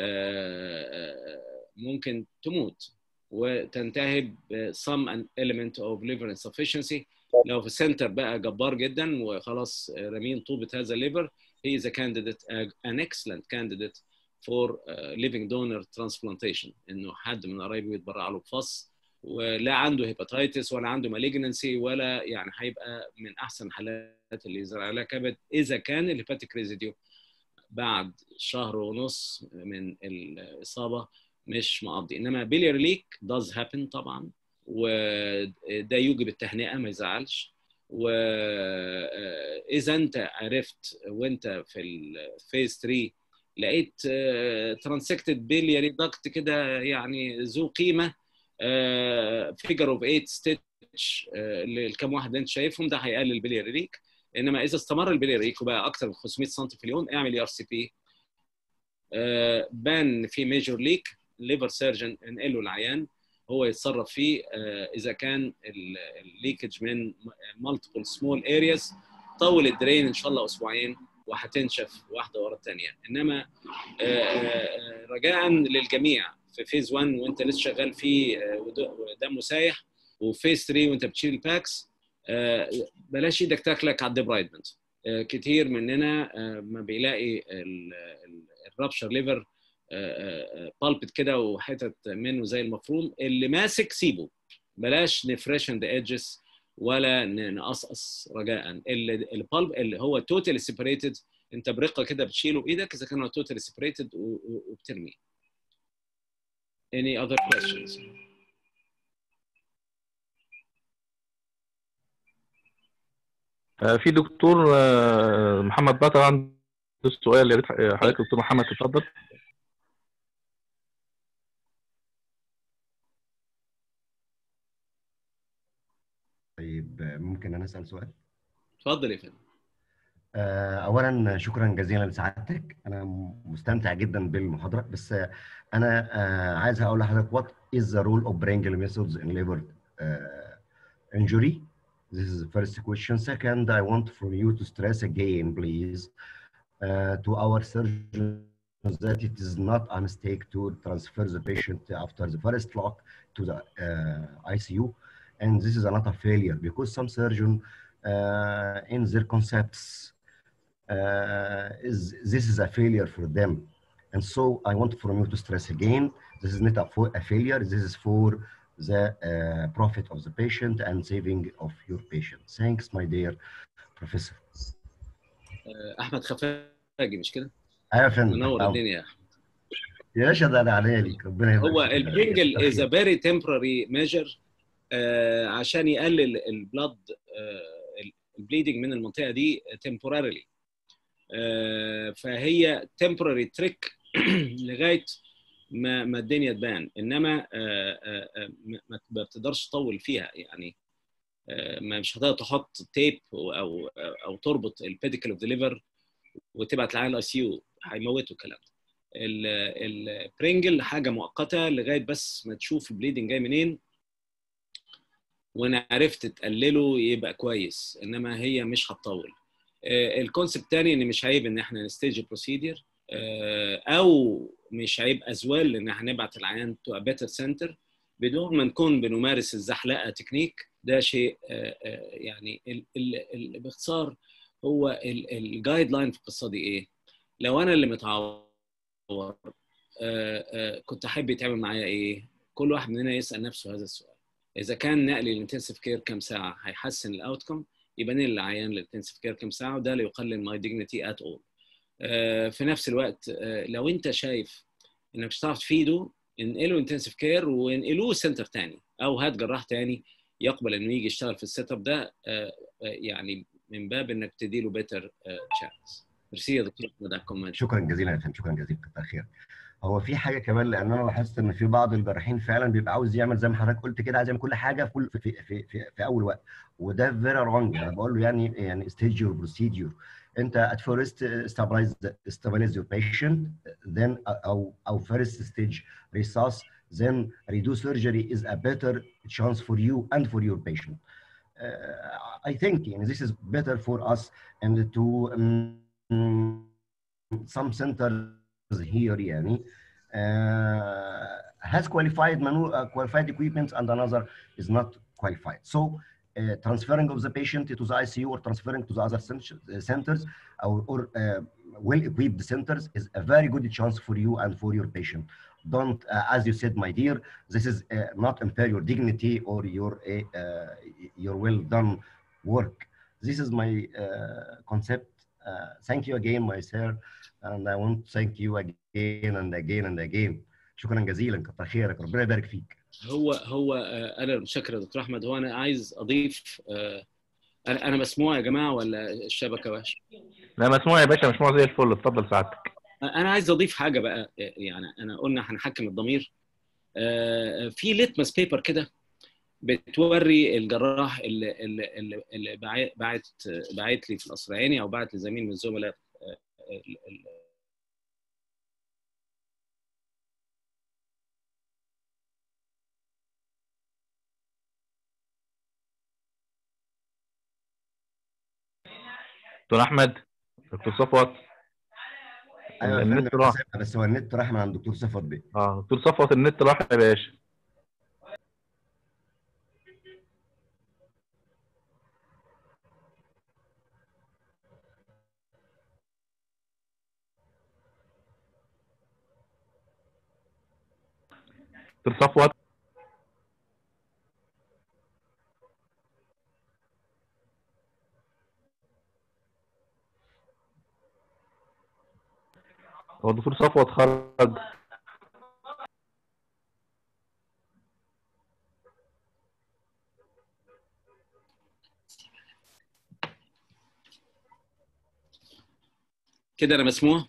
ممكن تموت وتنتهي ب some element of liver insufficiency. لو في السنتر بقى جبار جدا وخلاص رامين طوبة هذا الليفر، he is a candidate, an excellent candidate for uh, living donor transplantation. انه حد من قرايبه يتبرع له بفص ولا عنده هيباتيتس ولا عنده مالجنسي ولا يعني هيبقى من احسن الحالات اللي يزرع لها كبد اذا كان الهيباتيك ريزيديو بعد شهر ونص من الاصابه مش مقضي. انما بيلير ليك does happen طبعا، وده يوجب التهنئه ما يزعلش. واذا انت عرفت وانت في الفيز ثلاثة لقيت ترانسكتد بيلياري داكت كده يعني ذو قيمه فيجر اوف ثمانية ستيتش الكام واحد انت شايفهم، ده هيقلل البيلياري ليك. انما اذا استمر البيلياري ليك وبقى اكثر من خمسمائة سم في اليوم اعمل ار سي بي. بان في ميجور ليك، ليفر سيرجن انقله العيان هو يتصرف فيه. اذا كان الليكج من مالتيبل سمول ارياز طول الدرين ان شاء الله اسبوعين وهتنشف واحده ورا الثانيه. انما رجاء للجميع في فيز واحد وانت لسه شغال فيه ودمه سايح، وفيز ثلاثة وانت بتشيل الباكس بلاش ايدك تاكلك على الديبرايدمنت. كتير مننا ما بيلاقي الرابشر ليفر بالبت كده وحتت منه زي المفروم اللي ماسك سيبه، بلاش نفريشن ذا ايدجز ولا نقصقص. رجاء البالب اللي هو توتالي سيبريتد انت برقه كده بتشيله بايدك اذا كان هو توتالي سيبريتد وبترميه. Any other questions? في دكتور محمد بطل عنده السؤال، يا ريت حضرتك دكتور محمد تتفضل. طيب ممكن انا اسال سؤال؟ اتفضل يا فندم. اولا شكرا جزيلا لسعادتك، انا مستمتع جدا بالمحاضره. بس انا عايز اقول لحضرتك what is the role of Pringle methods in liver uh, injury? This is the first question. Second, I want from you to stress again, please, uh, to our surgeons that it is not a mistake to transfer the patient after the first lock to the uh, I C U, and this is not a failure because some surgeon uh, in their concepts uh, is this is a failure for them, and so I want from you to stress again, this is not a, a failure. This is for the uh, profit of the patient and saving of your patient. Thanks, my dear professor. احمد خفاجي مش كده؟ ايوه يا فندم. منور الدنيا يا احمد. يا باشا ده انا عليك، ربنا يبارك. هو البرينجل از ا فيري تمبراري ميجر عشان يقلل البلاد البليدنج من المنطقه دي temporarily. uh, فهي temporary trick لغايه ما ما الدنيا تبان. انما uh, uh, ما بتقدرش تطول فيها يعني. uh, مش هتقدر تحط تيب او او تربط البيديكل اوف ذا ليفر وتبعت العيان الاي سي يو، هيموتوا الكلام ده. البرينجل حاجه مؤقته لغايه بس ما تشوف البليدنج جاي منين وانا عرفت تقلله يبقى كويس، انما هي مش هتطول. الكونسبت الثاني ان مش عيب ان احنا نستيج بروسيدير، او مش عيب ازوال ان احنا نبعت العيان تو ا بيتر سنتر بدون ما نكون بنمارس الزحلقه تكنيك. ده شيء يعني باختصار هو الجايد لاين في القصه دي ايه؟ لو انا اللي متعور كنت احب يتعمل معايا ايه؟ كل واحد مننا يسال نفسه هذا السؤال. اذا كان نقلي الانتنسيف كير كام ساعه هيحسن الاوتكم، يبقى نقل العيان للانتنسيف كير كام ساعه، وده لا يقلل ماي ديجنتي ات اول. في نفس الوقت لو انت شايف انك مش هتعرف تفيده، انقله انتنسيف كير وانقلوه سنتر ثاني او هات جراح ثاني يقبل انه يجي يشتغل في السيت اب ده، يعني من باب انك تديله بيتر تشانس. ميرسي يا دكتور. شكرا جزيلا يا فندم، شكرا جزيلا، كتر خير. هو في حاجه كمان، لان انا لاحظت ان في بعض الجراحين فعلا بيبقى عاوز يعمل زي ما حضرتك قلت كده، عايز يعمل كل حاجه في كل في في في, في, في اول وقت، وده فيري رونج. انا بقول له يعني يعني ستيج يور بروسيدور. انت at first stabilize stabilize your patient, then او او first stage resus, then redo surgery is a better chance for you and for your patient. Uh, I think يعني this is better for us and to um, some centers here يعني uh, has qualified manu uh, qualified equipment and another is not qualified. So uh, transferring of the patient to the I C U or transferring to the other centers or, or uh, well-equipped centers is a very good chance for you and for your patient. Don't, uh, as you said, my dear, this is uh, not impair your dignity or your uh, your well done work. This is my uh, concept. Uh, thank you again, my sir, and I want to thank you again and again and again. شكرا جزيلا، كتر خيرك، ربنا يبارك فيك. هو هو آه، انا متشكر يا دكتور احمد. هو انا عايز اضيف، آه، انا انا مسموع يا جماعه ولا الشبكه وحشه؟ لا مسموع يا باشا، مسموع زي الفل، اتفضل سعادتك. انا عايز اضيف حاجه بقى. يعني انا قلنا هنحكم الضمير. آه، في ليتمس بيبر كده بتوري الجراح اللي اللي اللي باعت باعت لي في القصر العيني او باعت لزميل من الزملاء دكتور احمد، دكتور صفوت، ايوه النت راح. بس هو النت راح من عند الدكتور صفوت بيه. اه دكتور صفوت النت راح يا باشا. دكتور صفوت، هو الدكتور صفوت خرج. كده انا مسموع.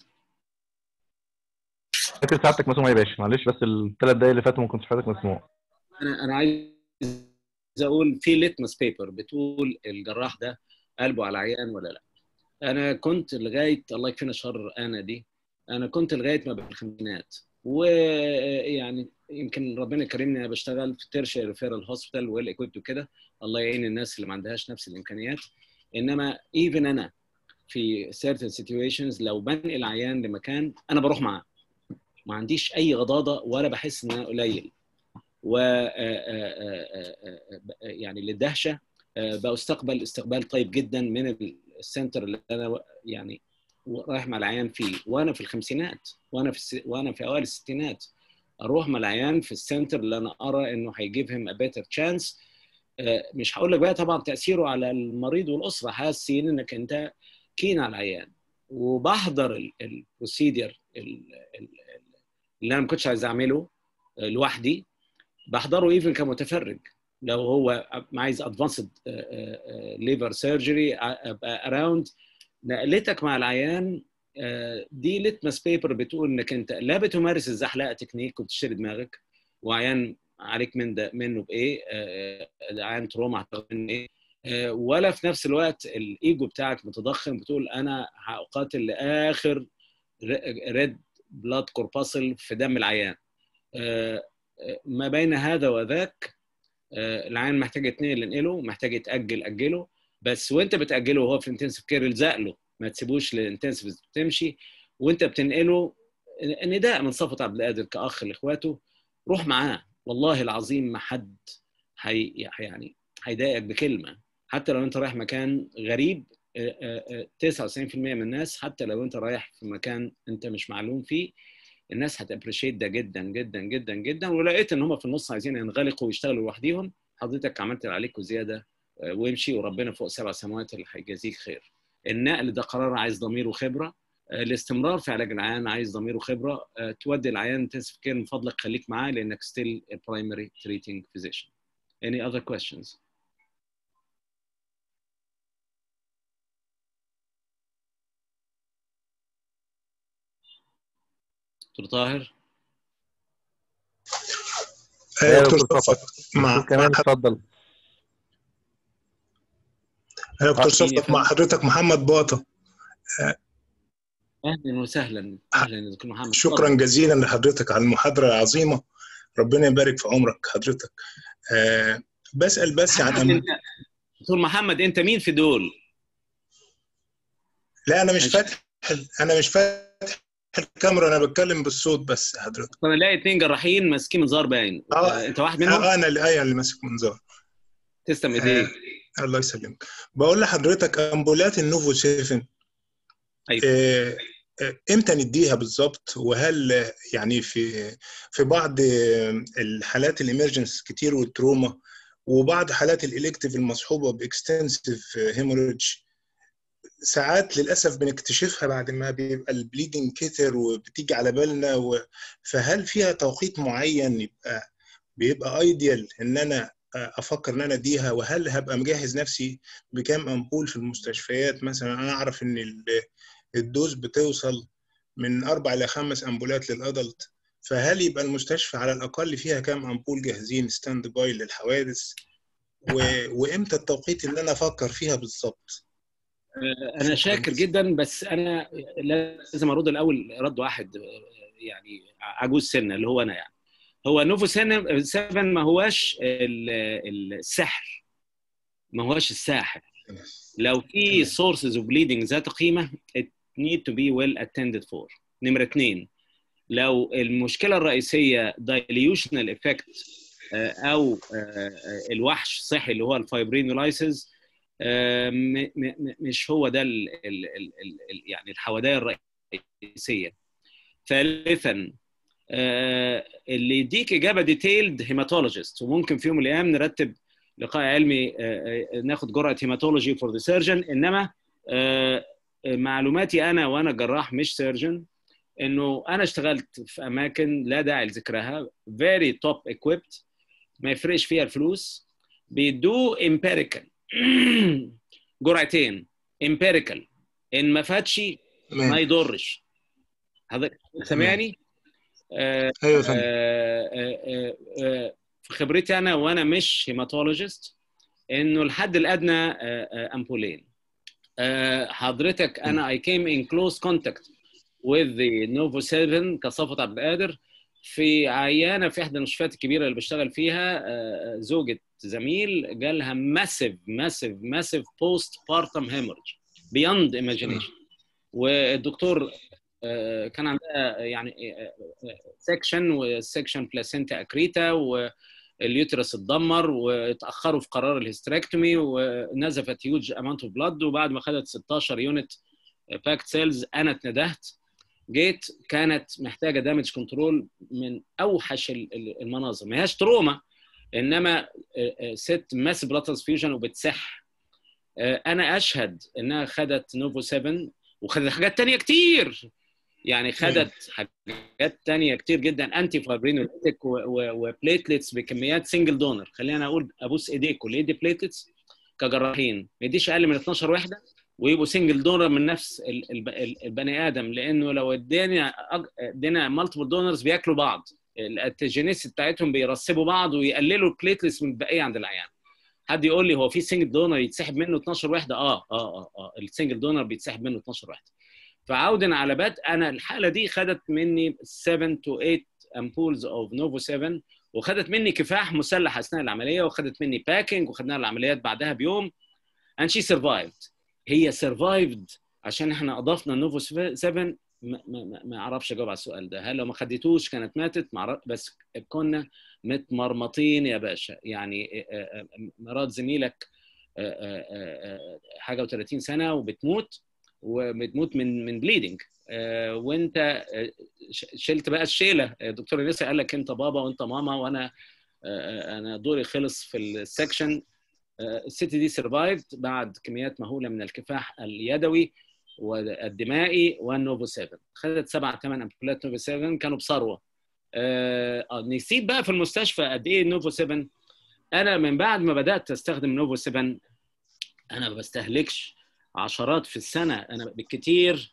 فاكر سعادتك مسموع يا باشا، معلش بس الثلاث دقايق اللي فاتوا ما كنتش حضرتك مسموع. انا انا عايز اقول في ليتمس بيبر بتقول الجراح ده قلبه على العيان ولا لا. انا كنت لغايه الله يكفينا شر انا دي انا كنت لغايه ما بالخمسينات، ويعني يمكن ربنا كرمني انا بشتغل في تيرشيري ريفيرال هوسبيتال ويل ايكويبد وكده، الله يعين الناس اللي ما عندهاش نفس الامكانيات. انما ايفن انا في certain situations لو بنقل عيان لمكان انا بروح معاه، ما عنديش اي غضاضه ولا بحس ان انا قليل. و يعني للدهشه بستقبل استقبال طيب جدا من السنتر اللي انا يعني رايح مع العيان فيه، وانا في الخمسينات وانا في الس... وانا في اوائل الستينات اروح مع العيان في السنتر اللي انا ارى انه هيجيب هيم ا بيتر تشانس. مش هقول لك بقى طبعا تاثيره على المريض والاسره، حاسين انك انت كين على العيان. وبحضر البروسيدر اللي انا ما كنتش عايز اعمله لوحدي، بحضره ايفن كمتفرج. لو هو عايز ادفانسد ليفر سيرجري ابقى اراوند. نقلتك مع العيان دي ليتمس بيبر بتقول انك انت لا بتمارس الزحلقه تكنيك وبتشتري دماغك وعيان عليك من ده منه بايه، عيان تروما هتاخد ايه، ولا في نفس الوقت الايجو بتاعك متضخم بتقول انا هقاتل لاخر ريد بلاد كورباسل في دم العيان. ما بين هذا وذاك العيان محتاج يتنقل ننقله، محتاج يتاجل اجله، بس وانت بتاجله وهو في انتنسيف كير الزق له، ما تسيبوش للانتنسيف تمشي وانت بتنقله. نداء من صفوت عبد القادر كاخ لاخواته، روح معاه والله العظيم ما حد هي يعني هيضايقك بكلمه، حتى لو انت رايح مكان غريب. تسعة وتسعين بالمئة من الناس حتى لو انت رايح في مكان انت مش معلوم فيه، الناس هتابريشيت ده جدا جدا جدا جدا. ولقيت ان هم في النص عايزين ينغلقوا ويشتغلوا لوحديهم، حضرتك عملت اللي عليك وزياده وامشي، وربنا فوق سبع سماوات اللي هيجازيك خير. النقل ده قرار عايز ضمير وخبره، الاستمرار في علاج العيان عايز ضمير وخبره. تودي العيان انتنسيف كير من فضلك خليك معاه لانك ستيل برايمري تريتنج فيزيشن. Any other questions? دكتور طاهر؟ يا دكتور دكتور صفوت صفوت مع دكتور كمان مع اتفضل. يا دكتور مين يا صفوت مع فندم؟ حضرتك محمد باطة. اهلا وسهلا، اهلا يا دكتور محمد، شكرا اتفضل. جزيلا لحضرتك على المحاضرة العظيمة، ربنا يبارك في عمرك حضرتك. أه بسأل بس عن محمد انت دكتور محمد انت مين في دول؟ لا انا مش ماشي. فاتح انا مش فاتح الكاميرا، انا بتكلم بالصوت بس حضرتك. انا الاقي اتنين جراحين ماسكين منظار باين. اه آه، انت واحد منهم؟ آه، انا اللي ايه اللي ماسك منظار. تسلم آه ايديك. الله يسلمك. بقول لحضرتك امبولات النوفو سبعة ايوه. آه آه، امتى نديها بالظبط؟ وهل آه، يعني في في بعض آه، الحالات الامرجنس كتير والتروما، وبعض حالات الالكتيف المصحوبه باكستنسيف هيموريدج ساعات للاسف بنكتشفها بعد ما بيبقى البليدنج كتر وبتيجي على بالنا و... فهل فيها توقيت معين يبقى بيبقى ايديال ان انا افكر ان انا اديها؟ وهل هبقى مجهز نفسي بكام امبول في المستشفيات؟ مثلا انا اعرف ان ال- الدوز بتوصل من اربع الى خمس امبولات للادلت، فهل يبقى المستشفى على الاقل فيها كام امبول جاهزين ستاند باي للحوادث؟ و... وامتى التوقيت اللي انا افكر فيها بالظبط؟ آه، انا شاكر جدا، بس انا لازم ارد الاول رد واحد آه، يعني عجوز سنه اللي هو انا. يعني هو نوفو سبعة ما هواش ال- السحر، ما هواش الساحر. لو في sources of bleeding ذات قيمه it need to be well attended for. نمره اثنين، لو المشكله الرئيسيه dilutional effect او الوحش صحي اللي هو الفايبرينولايسيس، مش هو ده ال ال ال يعني الحوادية الرئيسيه. ثالثا، اللي يديك اجابه ديتيلد هيماتولوجيست، وممكن في يوم من الايام نرتب لقاء علمي ناخد جرعه هيماتولوجي فور ذا سيرجن. انما معلوماتي انا وانا جراح مش سيرجن، انه انا اشتغلت في اماكن لا داعي لذكرها very top equipped، ما يفرقش فيها الفلوس، بيدوه امبيريكال جرعتين امبيريكال، ان ما فاتش ما يضرش. حضرتك سامعني؟ آه ايوه فندم. آه آه آه في خبرتي انا وانا مش هيماتولوجيست، انه الحد الادنى آه آه امبولين. آه حضرتك انا I came in close contact with the Novo سبعة كصفوت عبد القادر في عيانه في احدى المستشفيات الكبيره اللي بشتغل فيها، آه زوجة زميل جالها ماسيف ماسيف ماسيف بوست بارتم هيموريج بياند ايماجينيشن، والدكتور كان عندها يعني سكشن وسكشن بلاسينتا اكريتا واليوترس اتدمر، واتاخروا في قرار الهستريكتومي ونزفت هيوج اماونت اوف بلاد، وبعد ما خدت ستاشر يونت باكت سيلز انا اتندهت جيت، كانت محتاجه دامج كنترول من اوحش المناظر، ما هياش تروما انما ست ماس بلاد ترانسفيوجن وبتسح. انا اشهد انها خدت نوفو سبعة وخدت حاجات تانية كتير، يعني خدت حاجات تانية كتير جدا، انتي فايبرينوليتيك وبليتلتس بكميات سنجل دونر. خلينا اقول ابوس ايديكم ليدي بليتلتس كجراحين ما يديش اقل من اتناشر وحده، ويبقوا سنجل دونر من نفس البني ادم، لانه لو ادينا ادينا مالتيبل دونرز بياكلوا بعض، الاتجينيس بتاعتهم بيرسبوا بعض ويقللوا البليتلتس من البقيه عند العيان. حد يقول لي هو في سنجل دونر يتسحب منه اتناشر وحده؟ اه اه اه اه السنجل دونر بيتسحب منه اتناشر وحده. فعودا على بات، انا الحاله دي خدت مني سبعة to eight امبولز اوف نوفو سبعة، وخدت مني كفاح مسلح اثناء العمليه، وخدت مني باكينج، وخدنا العمليات بعدها بيوم. and she survived. هي survived عشان احنا اضفنا نوفو سبعة. ما, ما, ما اعرفش اجاوب على السؤال ده، هل لو ما خديتوش كانت ماتت؟ معرف، بس كنا متمرمطين يا باشا. يعني مرات زميلك حاجه و30 سنه وبتموت، وبتموت من من بليدنج، وانت شلت بقى الشيله. الدكتور لسه قال لك انت بابا وانت ماما، وانا انا دوري خلص في السكشن. الست دي سرفايفد بعد كميات مهوله من الكفاح اليدوي والدمائي والنوفو سبعة. خدت سبع ثمان امبولات نوفو سبعة كانوا بثروه. آه نسيت بقى في المستشفى قد ايه النوفو سبعة. انا من بعد ما بدات استخدم نوفو سبعة انا ما بستهلكش عشرات في السنه، انا بالكثير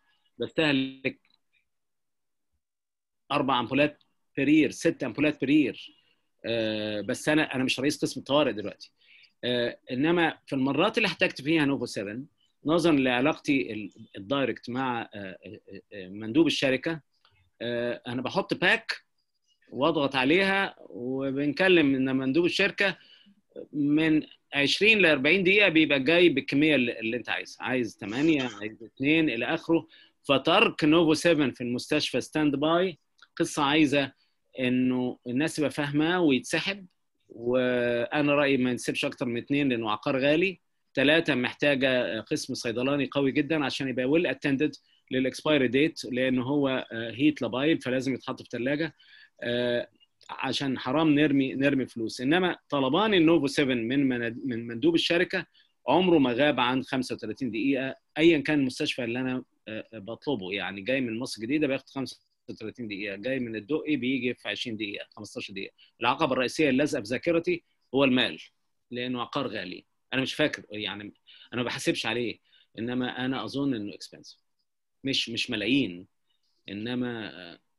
بستهلك اربع امبولات برير، ست امبولات برير. بس انا انا مش رئيس قسم الطوارئ دلوقتي. انما في المرات اللي احتجت فيها نوفو سبعة نظرا لعلاقتي الدايركت مع مندوب الشركه، انا بحط باك واضغط عليها وبنكلم ان مندوب الشركه من عشرين ل أربعين دقيقه بيبقى جاي بالكميه اللي انت عايزها، عايز ثمانية عايز اثنين الى اخره. فترك نوفو سبعة في المستشفى ستاند باي قصه عايزه انه الناس تبقى فاهمه ويتسحب. وانا رايي ما ينسبش اكتر من اثنين لانه عقار غالي. ثلاثه محتاجه قسم صيدلاني قوي جدا عشان يبقى ويل اتندد للاكسبايري ديت، لانه هو هيت لابايل فلازم يتحط في ثلاجه، عشان حرام نرمي نرمي فلوس. انما طلبان النوفو سبعة من من مندوب الشركه عمره ما غاب عن خمسة وثلاثين دقيقه ايا كان المستشفى اللي انا بطلبه. يعني جاي من مصر الجديده بياخد خمسة وثلاثين دقيقه، جاي من الدقي بيجي في عشرين دقيقه خمستاشر دقيقه. العقبه الرئيسيه اللي لازقه في ذاكرتي هو المال، لانه عقار غالي. انا مش فاكر يعني، انا ما بحسبش عليه، انما انا اظن انه اكسبنسيف، مش مش ملايين، انما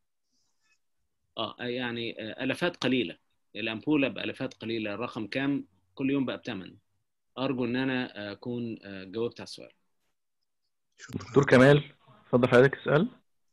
اه يعني الافات قليله. الامبوله بالافات قليله، الرقم كام كل يوم بقى بثمن. ارجو ان انا اكون جاوبت على السؤال. دكتور كمال اتفضل حضرتك اسال.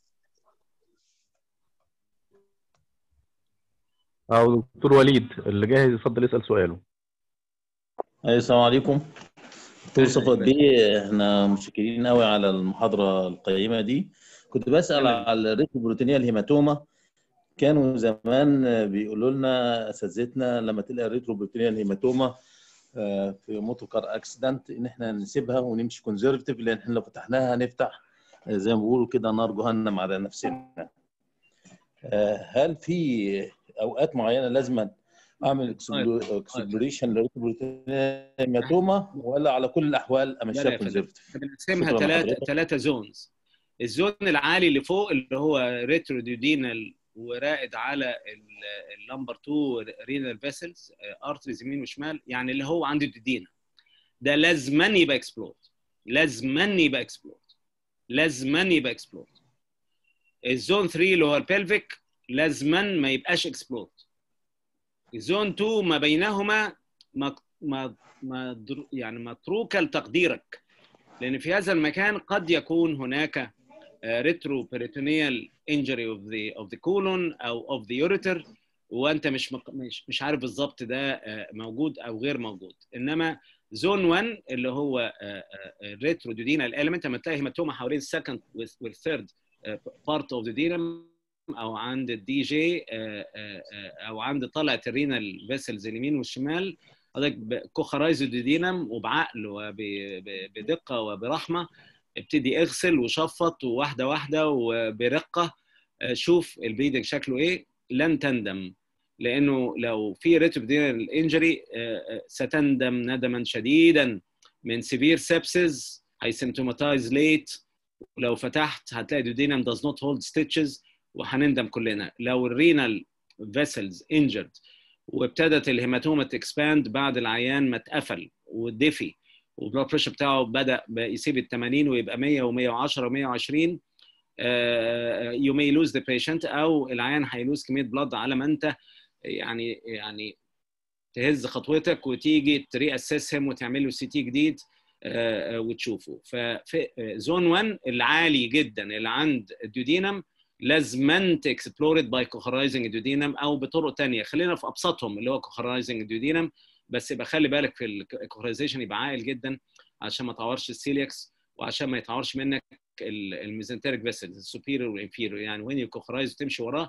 او دكتور وليد اللي جاهز يفضل يسال سؤاله. ايوه السلام عليكم دكتور صفوت بيه، احنا متشكرين قوي على المحاضره القيمه دي. كنت بسال على الريتروبروتينيه الهيماتوما. كانوا زمان بيقولوا لنا اساتذتنا لما تلاقي الريتروبروتينيه الهيماتوما في موتوكار اكسيدنت ان احنا نسيبها ونمشي كونزرفتيف، لان احنا لو فتحناها هنفتح زي ما بيقولوا كده نار جهنم على نفسنا. هل في اوقات معينه لازم اعمل اكسبلوريشن للريتروبروتينيه الهيماتوما ولا على كل الاحوال امشيها كونزرفتيف؟ بنقسمها ثلاثه ثلاثه زونز. الزون العالي اللي فوق اللي هو ريتروديودينال ورائد على اللمبر اتنين رينال فيسلز ارتريز يمين وشمال، يعني اللي هو عنده ديدينا، ده لازما يبقى اكسبلود، لازما يبقى اكسبلود، لازما يبقى اكسبلود. الزون ثلاثة اللي هو البلفيك لازما ما يبقاش اكسبلود. الزون اتنين ما بينهما ما ما ما يعني متروكه لتقديرك، لان في هذا المكان قد يكون هناك ريتروبيريتونيال انجري اوف ذا اوف ذا كولون او اوف ذا يوريتر، وانت مش مش مش عارف بالظبط ده موجود او غير موجود. انما زون واحد اللي هو الريتروديودينال اليمنت، لما تلاقي هيماتوما حوالين السكند والثيرد بارت اوف ذا دينم او عند الدي جي او عند طلعه الرينال فيسلز اليمين والشمال، حضرتك كوخرايزوديدينم وبعقل وبدقه وبرحمه ابتدي اغسل وشفط وواحده واحده وبرقه، شوف البليدنج شكله ايه. لن تندم، لانه لو في ريتروبيريتونيال انجري ستندم ندما شديدا من سيفير سيبسز هيسيمتوماتايز ليت. ولو فتحت هتلاقي دودينم does not hold stitches وهنندم كلنا. لو الرينال فيسلز انجرد وابتدت الهيماتوما تكسباند بعد العيان ما اتقفل ودفي والبلاد بريشر بتاعه بدا يسيب ال ثمانين ويبقى مية ومية وعشرة ومية وعشرين، you may lose the patient، او العيان هيلوز كميه بلاد على ما انت يعني يعني تهز خطوتك وتيجي تري اسسهم وتعمل له سي تي جديد وتشوفه. ففي زون واحد العالي جدا اللي عند الدودينم لازم تكسبلورد باي كوخرايزنج الدودينم او بطرق ثانيه. خلينا في ابسطهم اللي هو كوخرايزنج الدودينم، بس يبقى خلي بالك في الكوخرايزيشن يبقى عاقل جدا عشان ما تعورش السيليكس وعشان ما يتعورش منك الميزنتريك فيسلز السوبيريور والانفيريور. يعني وين الكوخرايز وتمشي وراه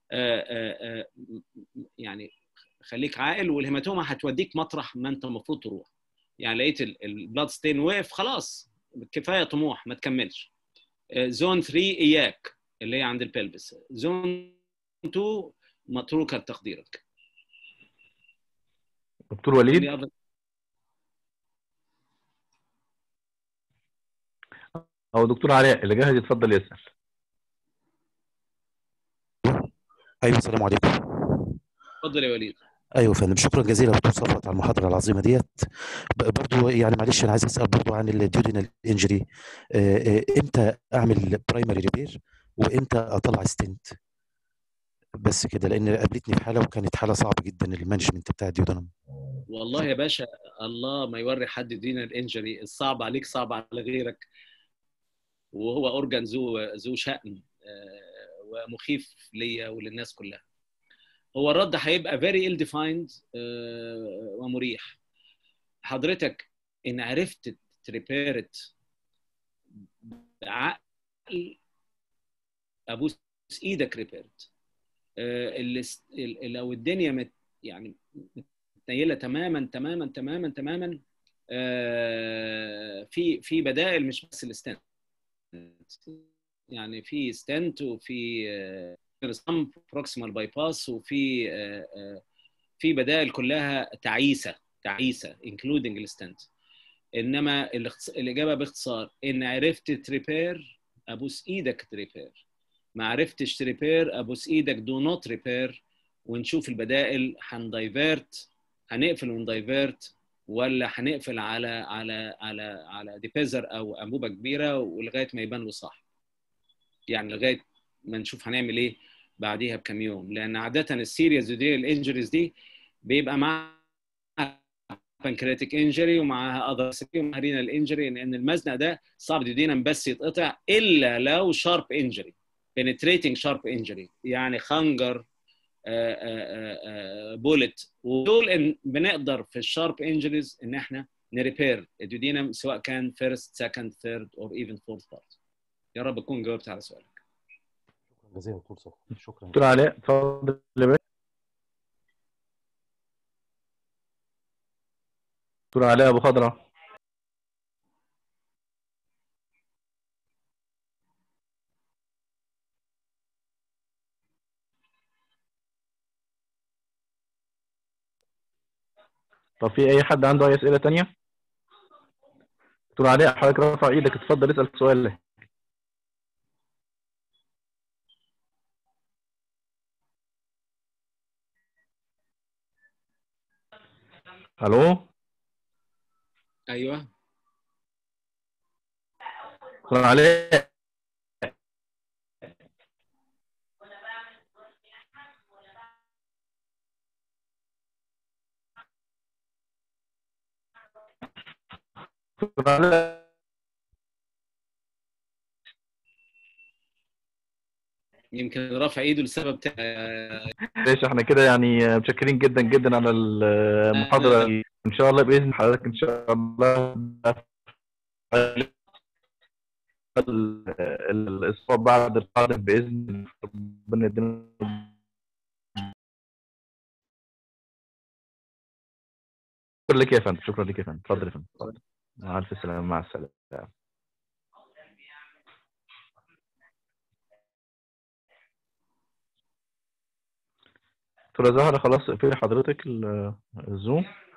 يعني خليك عاقل، والهيماتوما هتوديك مطرح ما انت المفروض تروح. يعني لقيت البلاد ستين وقف خلاص كفايه طموح ما تكملش. زون ثلاثة اياك اللي هي عند البلبس. زون اتنين متروكه لتقديرك. دكتور وليد او دكتور علاء اللي جاهز يتفضل يسال. ايوه السلام عليكم. اتفضل يا وليد. ايوه فندم، شكرا جزيلا دكتور صفوت على المحاضره العظيمه ديت. برضو يعني معلش انا عايز اسال برضو عن الديودينال انجري، امتى اعمل برايمري ريبير وامتى اطلع ستنت؟ بس كده، لان قابلتني في حاله وكانت حاله صعبه جدا المانجمنت بتاع الديودنم. والله يا باشا الله ما يوري حد دينا الانجري الصعب عليك صعب على غيرك، وهو اورجان ذو ذو شأن ومخيف ليا وللناس كلها. هو الرد هيبقى very ill defined ومريح. حضرتك ان عرفت تريبيرت بعقل ابوس ايدك ريبيرت. لو الدنيا مت يعني متنيله تماما تماما تماما تماما في في بدائل مش بس الستنت، يعني في ستنت وفي سامب بروكسيمال باي باس وفي في بدائل كلها تعيسه تعيسه انكلودنج الستنت. انما الاجابه باختصار ان عرفت تريبير ابوس ايدك تريبير، ما عرفتش تريبير ابوس ايدك دو نوت ريبير، ونشوف البدائل. هندايفيرت هنقفل وندايفيرت، ولا هنقفل على على على على ديبيزر او انبوبه كبيره ولغايه ما يبان له صح، يعني لغايه ما نشوف هنعمل ايه بعديها بكام يوم. لان عاده السيريس دي الانجريز دي بيبقى معاها بانكرياتيك انجري ومعاها اذر ومعاها رينال انجري، لان المزنق ده صعب ديودينم بس يتقطع الا لو شارب انجري penetrating شارب انجري، يعني خنجر بولت. ودول إن بنقدر في الشارب انجريز ان احنا نريبير الديودينم سواء كان فيرست سكند ثيرد اور ايفن فورث بارت. يا رب اكون جاوبت على سؤالك. شكرا جزيلا دكتور صفوت. شكرا دكتور علاء اتفضل يا باشا. دكتور علاء ابو خضره. طب في اي حد عنده اي اسئله ثانيه؟ دكتور علاء حضرتك رافع ايدك، اتفضل اسال سؤال. الو ايوه دكتور علاء. دكتور علاء يمكن رافع ايده لسبب ماشي، احنا كده يعني متشكرين جدا جدا على المحاضره. ان شاء الله باذن حضرتك ان شاء الله الاسبوع بعد القادم باذن ربنا يدينا. شكرا لك يا فندم، شكرا لك يا فندم. اتفضل يا فندم، اتفضل. مع الف سلامه، مع السلامه. دكتوره زهره خلاص اقفلي حضرتك الزوم.